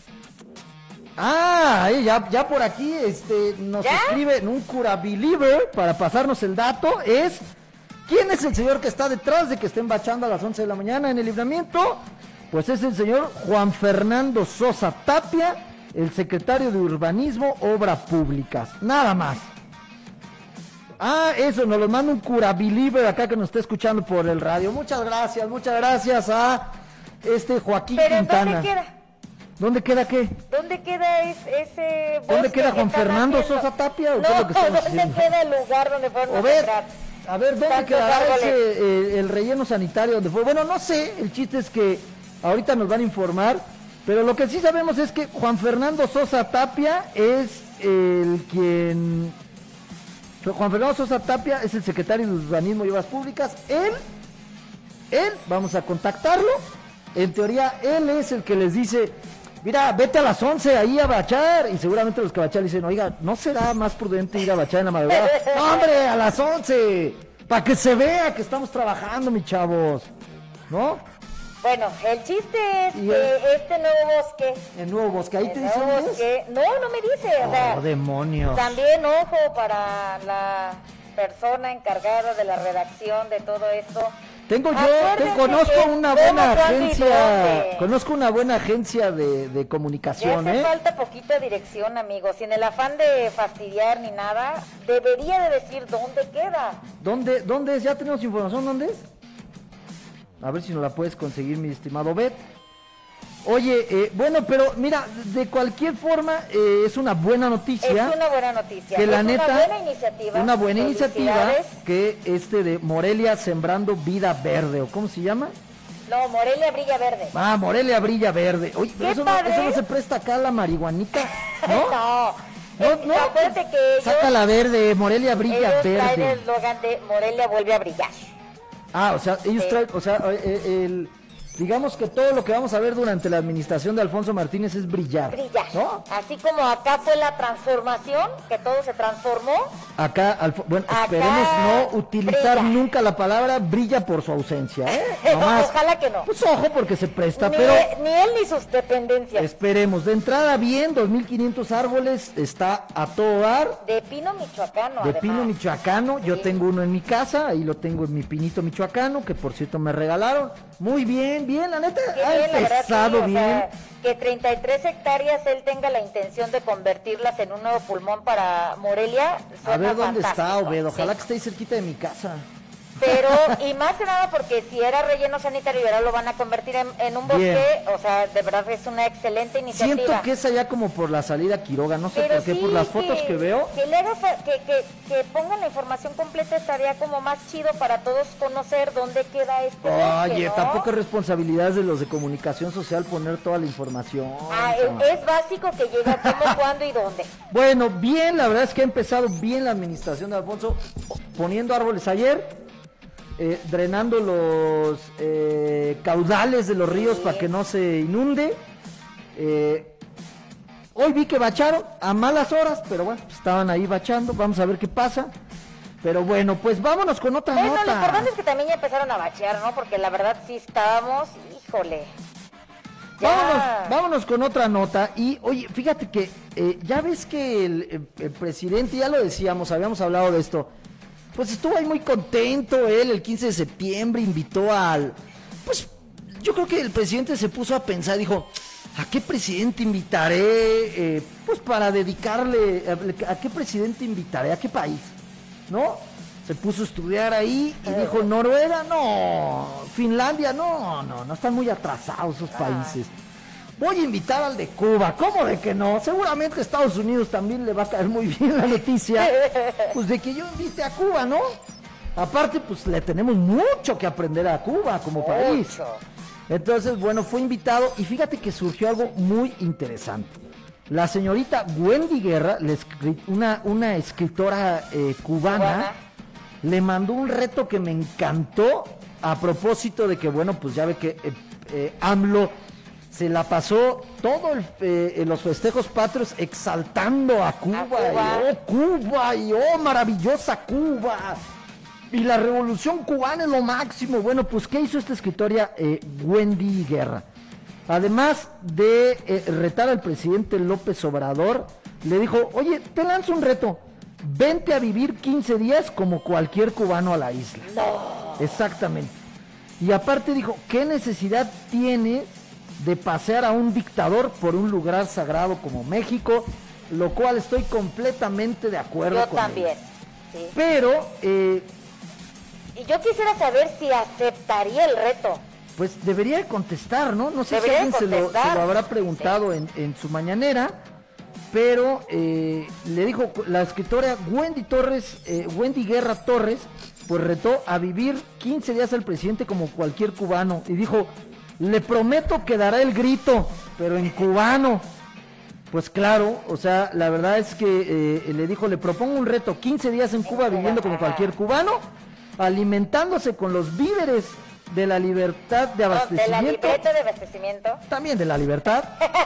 Ah, ya, ya por aquí este, nos ¿Ya? escribe un cura believer para pasarnos el dato. Es, ¿quién es el señor que está detrás de que estén bachando a las once de la mañana en el Libramiento? Pues es el señor Juan Fernando Sosa Tapia, el secretario de Urbanismo, Obras Públicas. Nada más. Ah, eso, nos lo manda un cura believer acá que nos está escuchando por el radio. Muchas gracias, muchas gracias a este Joaquín ¿Pero Quintana. ¿dónde queda? ¿Dónde queda qué? ¿Dónde queda es, ese bosque? ¿Dónde queda Juan Fernando haciendo? Sosa Tapia? ¿o no, qué es lo que ¿dónde haciendo? queda el lugar donde fueron a sembrar? A ver, ¿dónde quedará ese, eh, el relleno sanitario donde fue? Bueno, no sé, el chiste es que ahorita nos van a informar, pero lo que sí sabemos es que Juan Fernando Sosa Tapia es el quien... Juan Fernando Sosa Tapia es el secretario de Urbanismo y Obras Públicas. Él, él, vamos a contactarlo. En teoría, él es el que les dice, mira, vete a las once ahí a bachar. Y seguramente los que bachar dicen, oiga, ¿no será más prudente ir a bachar en la madrugada? No, hombre, a las once, para que se vea que estamos trabajando, mis chavos, ¿no? Bueno, el chiste es que este nuevo bosque... El nuevo bosque, ¿ahí te dice dónde es? No, no me dice, oh, o sea... demonios. También, ojo, para la persona encargada de la redacción de todo esto... Tengo yo, te, conozco una buena agencia, conozco una buena agencia de, de comunicación, ya hace ¿eh? falta poquita dirección, amigos, sin el afán de fastidiar ni nada, debería de decir dónde queda. ¿Dónde, dónde es? ¿Ya tenemos información? ¿Dónde es? A ver si nos la puedes conseguir, mi estimado Bet. Oye, eh, bueno, pero mira, de cualquier forma eh, es una buena noticia. Es una buena noticia. Que la es neta, una buena iniciativa. Una buena iniciativa que este de Morelia Sembrando Vida Verde, ¿o cómo se llama? No, Morelia Brilla Verde. Ah, Morelia Brilla Verde. Oye, pero eso no, eso no se presta acá a la marihuanita, ¿no? no. No, no, acuérdate que ellos, saca la verde, Morelia Brilla ellos Verde. Traen el eslogan de Morelia vuelve a brillar. Ah, o sea, ellos sí. traen, o sea, el, el, digamos que todo lo que vamos a ver durante la administración de Alfonso Martínez es brillar. Brillar, ¿no? Así como acá fue la transformación, que todo se transformó. Acá, Alfo bueno, acá esperemos no utilizar brilla. nunca la palabra brilla por su ausencia, ¿eh? Nomás, ojalá que no. Pues ojo, porque se presta, ni, pero... Ni él ni sus dependencias. Esperemos. De entrada bien, dos mil quinientos árboles, está a todo dar. De pino michoacano, De además. pino michoacano, sí. Yo tengo uno en mi casa, ahí lo tengo en mi pinito michoacano, que por cierto me regalaron. Muy bien, bien, la neta, Qué ha bien, la verdad, empezado sí, o bien. sea, que treinta y tres hectáreas él tenga la intención de convertirlas en un nuevo pulmón para Morelia. A ver dónde está, Obed, ojalá sí. que esté ahí cerquita de mi casa. Pero, y más que nada porque si era relleno sanitario y ahora lo van a convertir en, en un bosque, bien. O sea, de verdad es una excelente iniciativa. Siento que es allá como por la salida Quiroga, no sé Pero por qué, sí, por las fotos que, que veo. Que, le haga, que, que, que pongan la información completa estaría como más chido para todos conocer dónde queda este bosque, Oye, ¿no? tampoco es responsabilidad de los de comunicación social poner toda la información. Ah, es, es básico que llegue cómo, cuándo y dónde. Bueno, bien, la verdad es que ha empezado bien la administración de Alfonso, poniendo árboles ayer. Eh, drenando los eh, caudales de los ríos sí. Para que no se inunde. Eh, hoy vi que bacharon a malas horas, pero bueno, estaban ahí bachando. Vamos a ver qué pasa. Pero bueno, pues vámonos con otra bueno, nota. Lo importante es que también ya empezaron a bachear, ¿no? Porque la verdad sí estábamos, híjole. Ya. Vámonos, vámonos con otra nota. Y oye, fíjate que eh, ya ves que el, el, el presidente, ya lo decíamos, habíamos hablado de esto, pues estuvo ahí muy contento él el quince de septiembre, invitó al... Pues yo creo que el presidente se puso a pensar, dijo, ¿a qué presidente invitaré? Eh, pues para dedicarle, a, ¿a qué presidente invitaré? ¿A qué país? ¿No? Se puso a estudiar ahí y dijo, Noruega, no, Finlandia, no, no, no están muy atrasados esos países. Voy a invitar al de Cuba, ¿cómo de que no? Seguramente a Estados Unidos también le va a caer muy bien la noticia, pues de que yo invite a Cuba, ¿no? Aparte, pues le tenemos mucho que aprender a Cuba como país. Mucho. Entonces, bueno, fue invitado y fíjate que surgió algo muy interesante. La señorita Wendy Guerra, la escri- una, una escritora eh, cubana, cubana, le mandó un reto que me encantó a propósito de que, bueno, pues ya ve que eh, eh, AMLO se la pasó todo el, eh, los festejos patrios exaltando a Cuba, a Cuba. Y, oh, Cuba, y oh, maravillosa Cuba, y la revolución cubana es lo máximo. Bueno, pues ¿qué hizo esta escritora eh, Wendy Guerra? Además de eh, retar al presidente López Obrador, le dijo, oye, te lanzo un reto, vente a vivir quince días como cualquier cubano a la isla. No. Exactamente. Y aparte dijo, ¿qué necesidad tienes de pasear a un dictador por un lugar sagrado como México? Lo cual estoy completamente de acuerdo yo con también, él. sí. Pero, eh, y yo quisiera saber si aceptaría el reto. pues debería de contestar, ¿no? No sé Debería si alguien se lo, se lo habrá preguntado sí. en, en su mañanera, pero eh, le dijo la escritora Wendy Torres, eh, Wendy Guerra Torres, pues retó a vivir quince días al presidente como cualquier cubano y dijo, le prometo que dará el grito, pero en cubano. Pues claro, o sea, la verdad es que eh, le dijo, le propongo un reto, quince días en Cuba viviendo como cualquier cubano, alimentándose con los víveres de la libertad de abastecimiento. De la libreta de abastecimiento. También de la libertad.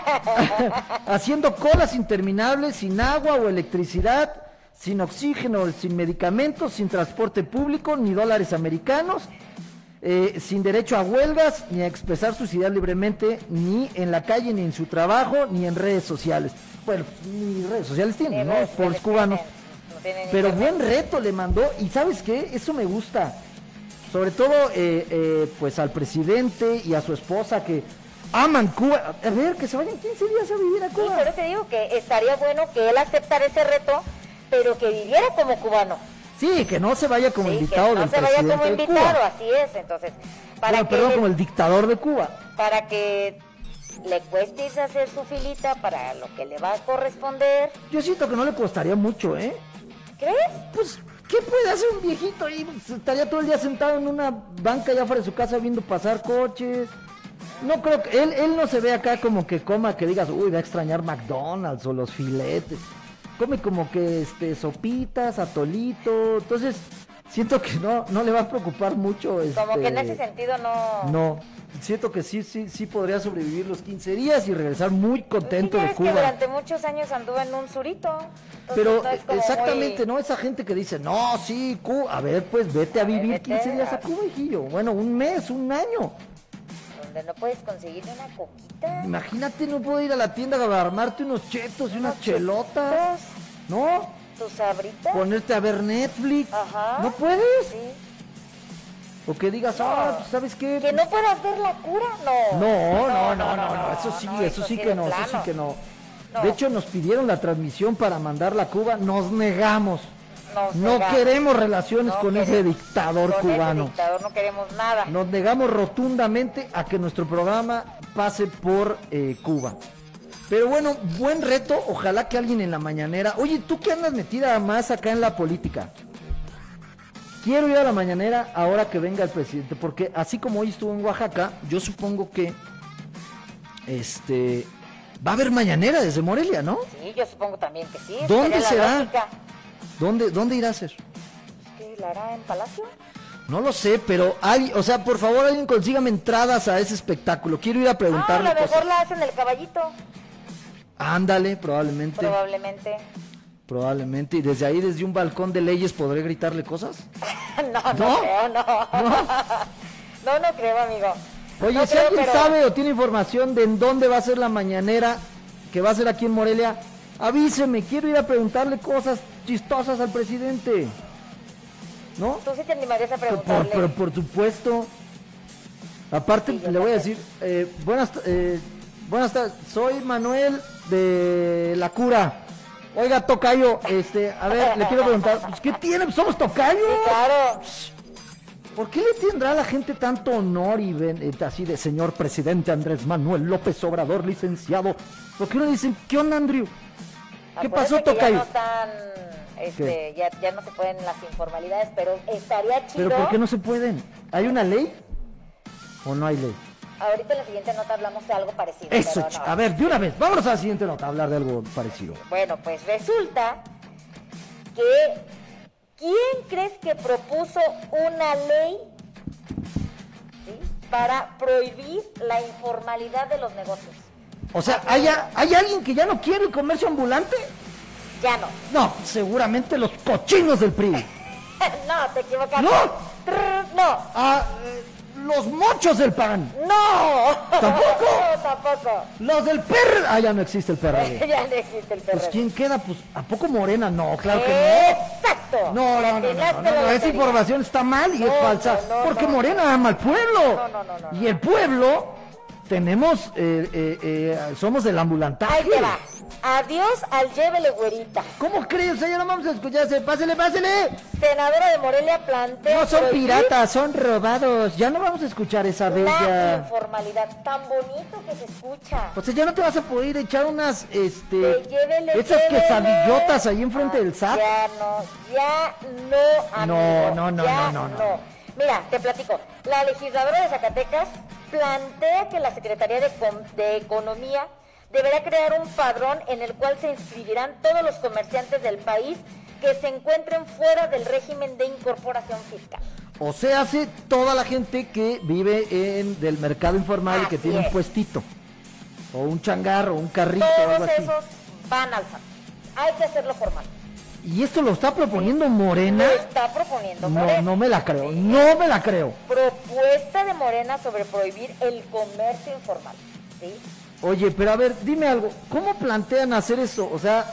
Haciendo colas interminables, sin agua o electricidad, sin oxígeno, sin medicamentos, sin transporte público, ni dólares americanos, eh, sin derecho a huelgas, ni a expresar sus ideas libremente, ni en la calle, ni en su trabajo, ni en redes sociales. Bueno, ni redes sociales tienen, ¿no? Por los cubanos. Pero buen reto le mandó, y ¿sabes qué? Eso me gusta. Sobre todo, eh, eh, pues al presidente y a su esposa que aman Cuba. A ver, que se vayan quince días a vivir a Cuba. Sí, pero te digo que estaría bueno que él aceptara ese reto, pero que viviera como cubano. Sí, que no se vaya como sí, invitado que del presidente no se vaya como de invitado, Cuba. así es. Entonces, para bueno, que perdón, como el dictador de Cuba. Para que le cueste irse a hacer su filita para lo que le va a corresponder. Yo siento que no le costaría mucho, ¿eh? ¿Crees? Pues, ¿qué puede hacer un viejito ahí? Pues, estaría todo el día sentado en una banca allá fuera de su casa viendo pasar coches. No creo que... Él, él no se ve acá como que coma, que digas, uy, va a extrañar McDonald's o los filetes. Come como que este sopitas, atolito. Entonces, siento que no, no le va a preocupar mucho. Este, como que en ese sentido no... No, siento que sí, sí, sí podría sobrevivir los quince días y regresar muy contento de Cuba. Que durante muchos años anduvo en un surito. Pero no exactamente, muy... ¿no? Esa gente que dice, no, sí, Cuba, a ver, pues vete a, a vivir ver, quince días a Cuba, hijillo. Bueno, un mes, un año. Donde no puedes conseguir una coquita. Imagínate, no puedo ir a la tienda a armarte unos chetos y unas, unas chelotas. Chetos. ¿No? Tus sabritas. Ponerte a ver Netflix. Ajá. ¿No puedes? Sí. O que digas, ah, no. pues, ¿sabes qué? Que no puedas ver la cura, no. No, no, no, no, no, no. eso sí, no, eso, eso sí que no, plano. eso sí que no. no. De hecho, nos pidieron la transmisión para mandarla a Cuba, nos negamos. Nos no negamos. queremos relaciones no con queremos. ese dictador con cubano. Ese dictador no queremos nada. Nos negamos rotundamente a que nuestro programa pase por eh, Cuba. Pero bueno, buen reto, ojalá que alguien en la mañanera... Oye, ¿tú qué andas metida más acá en la política? Quiero ir a la mañanera ahora que venga el presidente, porque así como hoy estuvo en Oaxaca, yo supongo que este va a haber mañanera desde Morelia, ¿no? Sí, yo supongo también que sí. ¿Dónde será? ¿Dónde, ¿Dónde irá a ser? ¿Qué la hará en Palacio? No lo sé, pero hay, o sea, por favor, alguien consígame entradas a ese espectáculo. Quiero ir a preguntarle. Ah, a lo mejor cosas. la hacen el Caballito. Ándale, probablemente. Probablemente. Probablemente, y desde ahí, desde un balcón de leyes, ¿podré gritarle cosas? no, no, ¿No? creo, no. ¿No? no, no creo, amigo. Oye, no si creo, alguien pero... sabe o tiene información de en dónde va a ser la mañanera que va a ser aquí en Morelia, avíseme, quiero ir a preguntarle cosas chistosas al presidente. ¿No? Tú sí te animarías a Por, preguntarle. por, por supuesto. Aparte, Sí, yo le voy a también. decir, eh, buenas, eh, buenas tardes, soy Manuel de La Cura. Oiga, tocayo, este, a ver, le quiero preguntar, pues, ¿qué tiene? Pues, somos tocayo. Sí, claro. ¿Por qué le tendrá a la gente tanto honor y ven, eh, así de señor presidente Andrés Manuel López Obrador, licenciado? ¿Por qué no dicen, qué onda, Andrew? ¿Qué pasó, Acuérdate que tocayo? Ya no están, este, ya, ya no se pueden las informalidades, pero estaría chido. ¿Pero por qué no se pueden? ¿Hay una ley o no hay ley? Ahorita en la siguiente nota hablamos de algo parecido. Eso, pero ch- no. a ver, de una vez, vámonos a la siguiente nota, a hablar de algo parecido. Bueno, pues resulta que ¿quién crees que propuso una ley, ¿sí?, para prohibir la informalidad de los negocios? O sea, ¿hay, a- ¿hay alguien que ya no quiere el comercio ambulante? Ya no. No, seguramente los cochinos del P R I. no, te equivocaste. ¿No? Trrr, no. Ah, eh, los mochos del P A N. No. ¿Tampoco? No, tampoco. Los del P R D. Ah, ya no existe el P R D. ya no existe el P R D. Pues ¿quién queda? Pues ¿a poco Morena? No, claro que no. Exacto. No, no, no, no, Atinaste no, la no, esa lotería. información está mal y No, es falsa. no, no, porque no. Morena ama al pueblo. No, no, no, no, Y el pueblo tenemos, eh, eh, eh, somos del ambulantaje. Ahí te va. Adiós al llévele, güerita. ¿Cómo crees? O sea, ya no vamos a escucharse. Pásele, pásele. Senadora de Morelia plantea... No son prohibir piratas, son robados. Ya no vamos a escuchar esa La bella. informalidad, tan bonito que se escucha. O sea, ya no te vas a poder echar unas, este, De llévele, esas llévele. quesadillotas ahí enfrente Ah, del S A T. Ya no, ya no, No, amigo, no, no, ya no, no, no. Mira, te platico. La legisladora de Zacatecas plantea que la Secretaría de, Com- de Economía deberá crear un padrón en el cual se inscribirán todos los comerciantes del país que se encuentren fuera del régimen de incorporación fiscal. O sea, hace toda la gente que vive en del mercado informal y que Así tiene un es. puestito. O un changarro, un carrito, o algo Todos así. esos van al S A T. Hay que hacerlo formal. Y esto lo está proponiendo Morena. Lo está proponiendo No, Morena. no me la creo, no me la creo. Propuesta de Morena sobre prohibir el comercio informal. ¿Sí? Oye, pero a ver, dime algo, ¿cómo plantean hacer eso? O sea,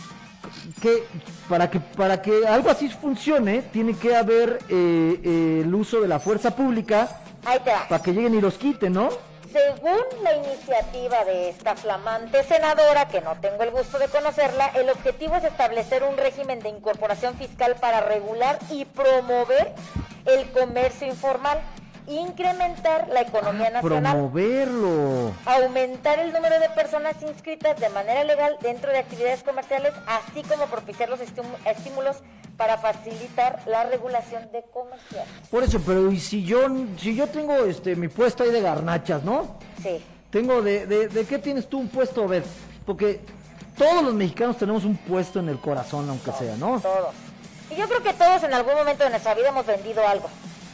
que para que para que algo así funcione, tiene que haber eh, eh, el uso de la fuerza pública Ahí te va. para que lleguen y los quiten, ¿no? Según la iniciativa de esta flamante senadora, que no tengo el gusto de conocerla, el objetivo es establecer un régimen de incorporación fiscal para regular y promover el comercio informal, incrementar la economía nacional, Promoverlo. aumentar el número de personas inscritas de manera legal dentro de actividades comerciales, así como propiciar los estímu- estímulos para facilitar la regulación de comerciantes. Por eso, pero y si yo si yo tengo este mi puesto ahí de garnachas, ¿no? Sí. Tengo de, de, ¿de qué tienes tú un puesto? A ver, porque todos los mexicanos tenemos un puesto en el corazón, aunque sea, ¿no? Todos. Y yo creo que todos en algún momento de nuestra vida hemos vendido algo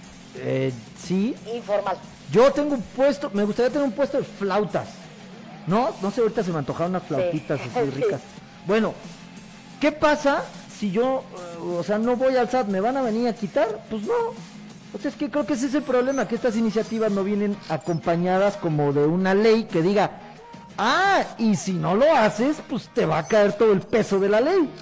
Eh, sí. informal. Yo tengo un puesto, me gustaría tener un puesto de flautas. ¿No? No sé, ahorita se me antojaron unas flautitas Sí. así Sí. ricas. Bueno, ¿qué pasa si yo, eh, o sea, no voy al S A T, me van a venir a quitar? Pues no. O sea, es que creo que ese es el problema, que estas iniciativas no vienen acompañadas como de una ley que diga, ah, y si no lo haces, pues te va a caer todo el peso de la ley.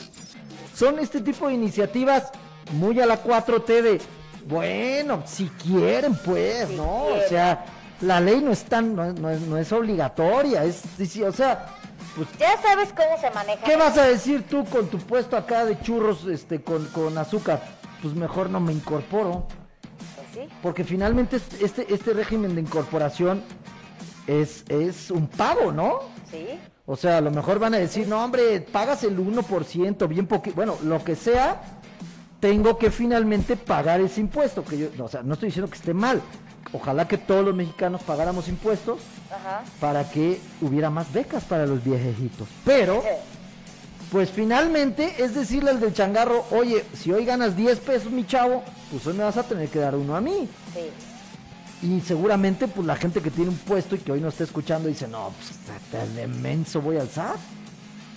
Son este tipo de iniciativas muy a la cuatro T de, bueno, si quieren, pues, Si ¿no? O quieren. sea, la ley no es tan, no, no es, no es obligatoria, es, es- o sea, pues, Ya sabes cómo se maneja. ¿qué vas a decir tú con tu puesto acá de churros, este, con, con azúcar? Pues mejor no me incorporo, Pues sí. porque finalmente este, este, este régimen de incorporación es, es un pago, ¿no? Sí. O sea, a lo mejor van a decir, no, hombre, pagas el uno por ciento, bien poquito, bueno, lo que sea, tengo que finalmente pagar ese impuesto, que yo, o sea, no estoy diciendo que esté mal, ojalá que todos los mexicanos pagáramos impuestos Ajá. para que hubiera más becas para los viejitos, pero, pues finalmente es decirle al del changarro, oye, si hoy ganas diez pesos, mi chavo, pues hoy me vas a tener que dar uno a mí. Sí. Y seguramente pues la gente que tiene un puesto y que hoy no está escuchando dice, no, pues de menso voy al S A T.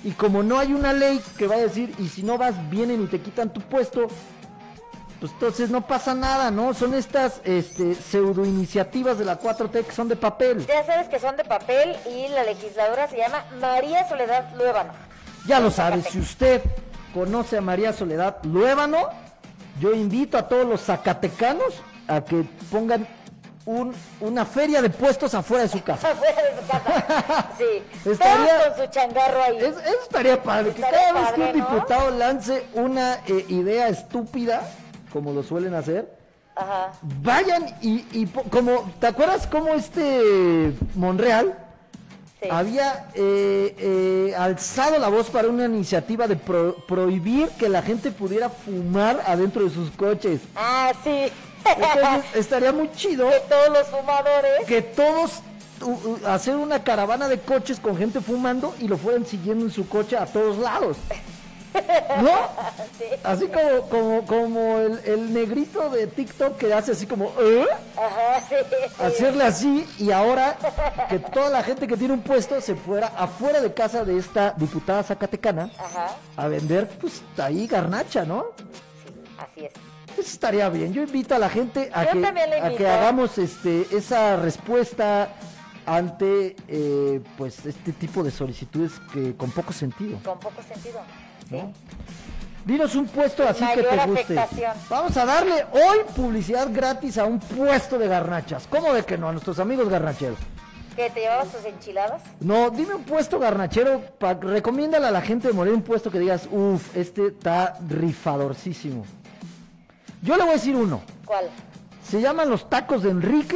Y como no hay una ley que va a decir, y si no vas, vienen y te quitan tu puesto, pues entonces no pasa nada, ¿no? Son estas este, pseudo iniciativas de la cuatro T que son de papel. Ya sabes que son de papel y la legisladora se llama María Soledad Luébano. Ya lo sabes, si usted conoce a María Soledad Luébano, yo invito a todos los zacatecanos a que pongan un, una feria de puestos afuera de su casa. Afuera de su casa, sí. Estaría, todos con su changarro ahí. Es, eso estaría padre, Estaría que cada vez padre, que un ¿no? diputado lance una eh, idea estúpida, como lo suelen hacer, Ajá. vayan y, y po- como, ¿te acuerdas cómo este Monreal Sí. había eh, eh, alzado la voz para una iniciativa de pro- prohibir que la gente pudiera fumar adentro de sus coches? Ah, sí. Entonces estaría muy chido Que todos los fumadores. que todos u- u- hacer una caravana de coches con gente fumando y lo fueran siguiendo en su coche a todos lados. ¿No? Sí. Así como, como, como el, el negrito de TikTok que hace así como, ¿eh? Ajá, sí, sí. Hacerle así, y ahora que toda la gente que tiene un puesto se fuera afuera de casa de esta diputada zacatecana Ajá, a vender, pues ahí garnacha, ¿no? así es. Eso estaría bien. Yo invito a la gente a, Yo que, también la a invito. que hagamos este esa respuesta ante eh, pues este tipo de solicitudes que con poco sentido. Con poco sentido. Sí. ¿No? Dinos un puesto así que Mayor te guste. afectación. Vamos a darle hoy publicidad gratis a un puesto de garnachas. ¿Cómo de que no? A nuestros amigos garnacheros. ¿Que te llevabas tus enchiladas? No, dime un puesto garnachero, pa- recomiéndale a la gente de Morelia un puesto que digas, uff, este está rifadorcísimo. Yo le voy a decir uno. ¿Cuál? Se llaman los tacos de Enrique.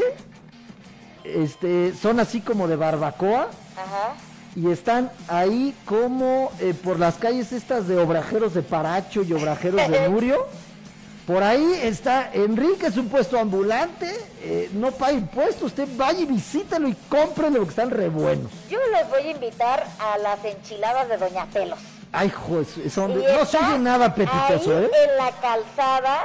Este, son así como de barbacoa. Ajá. Y están ahí como eh, por las calles estas de obrajeros de Paracho y obrajeros de Murio. Por ahí está Enrique, es un puesto ambulante, eh, no paga impuestos, usted vaya y visítelo y cómprenlo porque están re buenos. Yo los voy a invitar a las enchiladas de Doña Pelos. Ay, joder, son de- Y no está sigue nada apetitoso, ahí ¿eh? en la calzada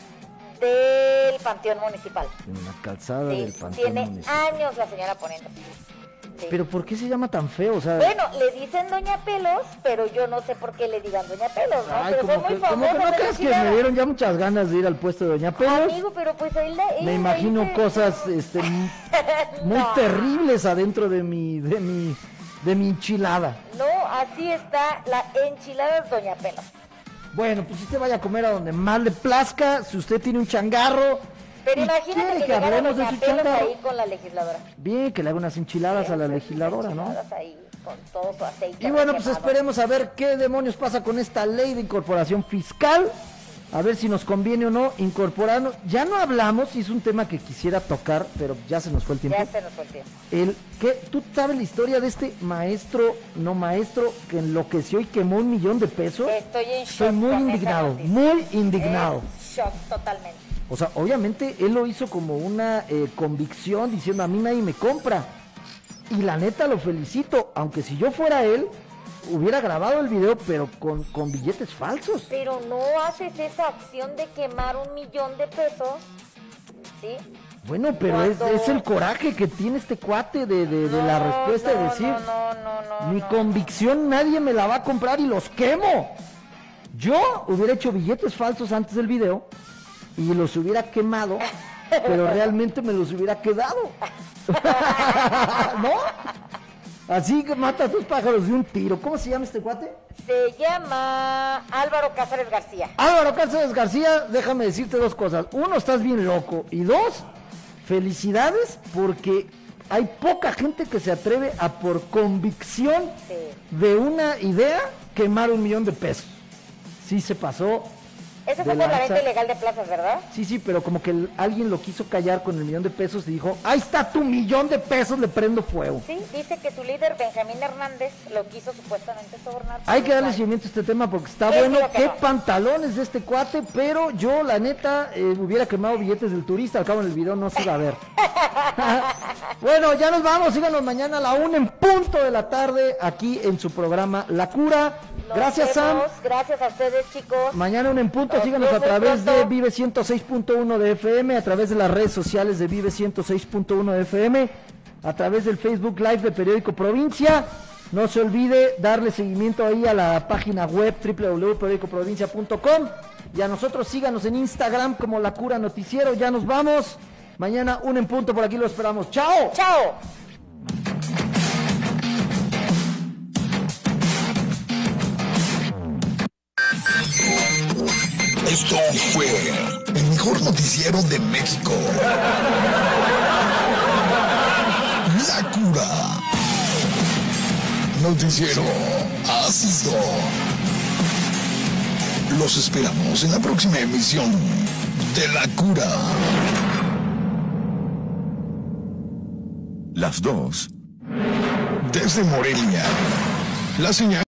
del Panteón Municipal. En la calzada Sí, del Panteón tiene Municipal. años la señora poniendo. Sí. Pero ¿por qué se llama tan feo? O sea, Bueno, le dicen Doña Pelos, pero yo no sé por qué le digan Doña Pelos, ¿no? ay, pero como son que, muy como que famosas no de crees la que ciudad. me dieron ya muchas ganas de ir al puesto de Doña Pelos. Amigo, pero pues ahí la... Me ahí imagino dice- cosas este, m- muy No. terribles adentro de mi, de mi, de mi enchilada. No, así está la enchilada de Doña Pelos. Bueno, pues usted vaya a comer a donde más le plazca, si usted tiene un changarro. Pero y imagínate quiere que, que llegara hablemos de Doña su Pelos changarro. ahí con la legisladora. Bien, que le haga unas enchiladas a la Unas legisladora, ¿no? enchiladas ahí con todo su aceite Y bueno, pues quemado. esperemos a ver qué demonios pasa con esta ley de incorporación fiscal. A ver si nos conviene o no incorporarnos. Ya no hablamos, y es un tema que quisiera tocar, pero ya se nos fue el tiempo. Ya se nos fue el tiempo. El que tú sabes la historia de este maestro, no maestro, que enloqueció y quemó un millón de pesos. Estoy en Estoy shock muy con esa indignado, noticia. muy indignado. Es shock totalmente. O sea, obviamente él lo hizo como una eh, convicción, diciendo a mí nadie me compra. Y la neta lo felicito, aunque si yo fuera él, hubiera grabado el video, pero con, con billetes falsos. Pero no haces esa acción de quemar un millón de pesos, ¿sí? Bueno, pero es, Cuando- es el coraje que tiene este cuate de, de- de la No, respuesta de no, decir, no, no, no, no, mi no. convicción nadie me la va a comprar y los quemo. Yo hubiera hecho billetes falsos antes del video y los hubiera quemado, pero realmente me los hubiera quedado. ¿No? Así que mata a tus pájaros de un tiro. ¿Cómo se llama este cuate? Se llama Álvaro Cáceres García. Álvaro Cáceres García, déjame decirte dos cosas. Uno, estás bien loco. Y dos, felicidades porque hay poca gente que se atreve a por convicción Sí. de una idea quemar un millón de pesos. Sí se pasó. Eso de fue por la lanza. venta ilegal de plazas, ¿verdad? Sí, sí, pero como que el- alguien lo quiso callar con el millón de pesos y dijo, ahí está tu millón de pesos, le prendo fuego. Sí, dice que su líder, Benjamín Hernández, lo quiso supuestamente sobornar. Hay que darle Igual. seguimiento a este tema porque está Él bueno. dijo que Qué no. pantalones de este cuate, pero yo, la neta, eh, hubiera quemado billetes del turista. Al cabo en el video no se iba a ver. Bueno, ya nos vamos. Síganos mañana a la una en punto de la tarde aquí en su programa La Cura. Nos Gracias, Sam. vemos. Gracias a ustedes, chicos. Mañana una en punto, Nos síganos a vemos través pronto. de Vive ciento seis punto uno de F M, a través de las redes sociales de Vive ciento seis punto uno de F M, a través del Facebook Live de Periódico Provincia. No se olvide darle seguimiento ahí a la página web doble u doble u doble u punto periódico provincia punto com y a nosotros síganos en Instagram como La Cura Noticiero. Ya nos vamos. Mañana un en punto, por aquí lo esperamos. ¡Chao! ¡Chao! Esto fue el mejor noticiero de México. La Cura. Noticiero ácido. Los esperamos en la próxima emisión de La Cura. Las dos. Desde Morelia. La señal.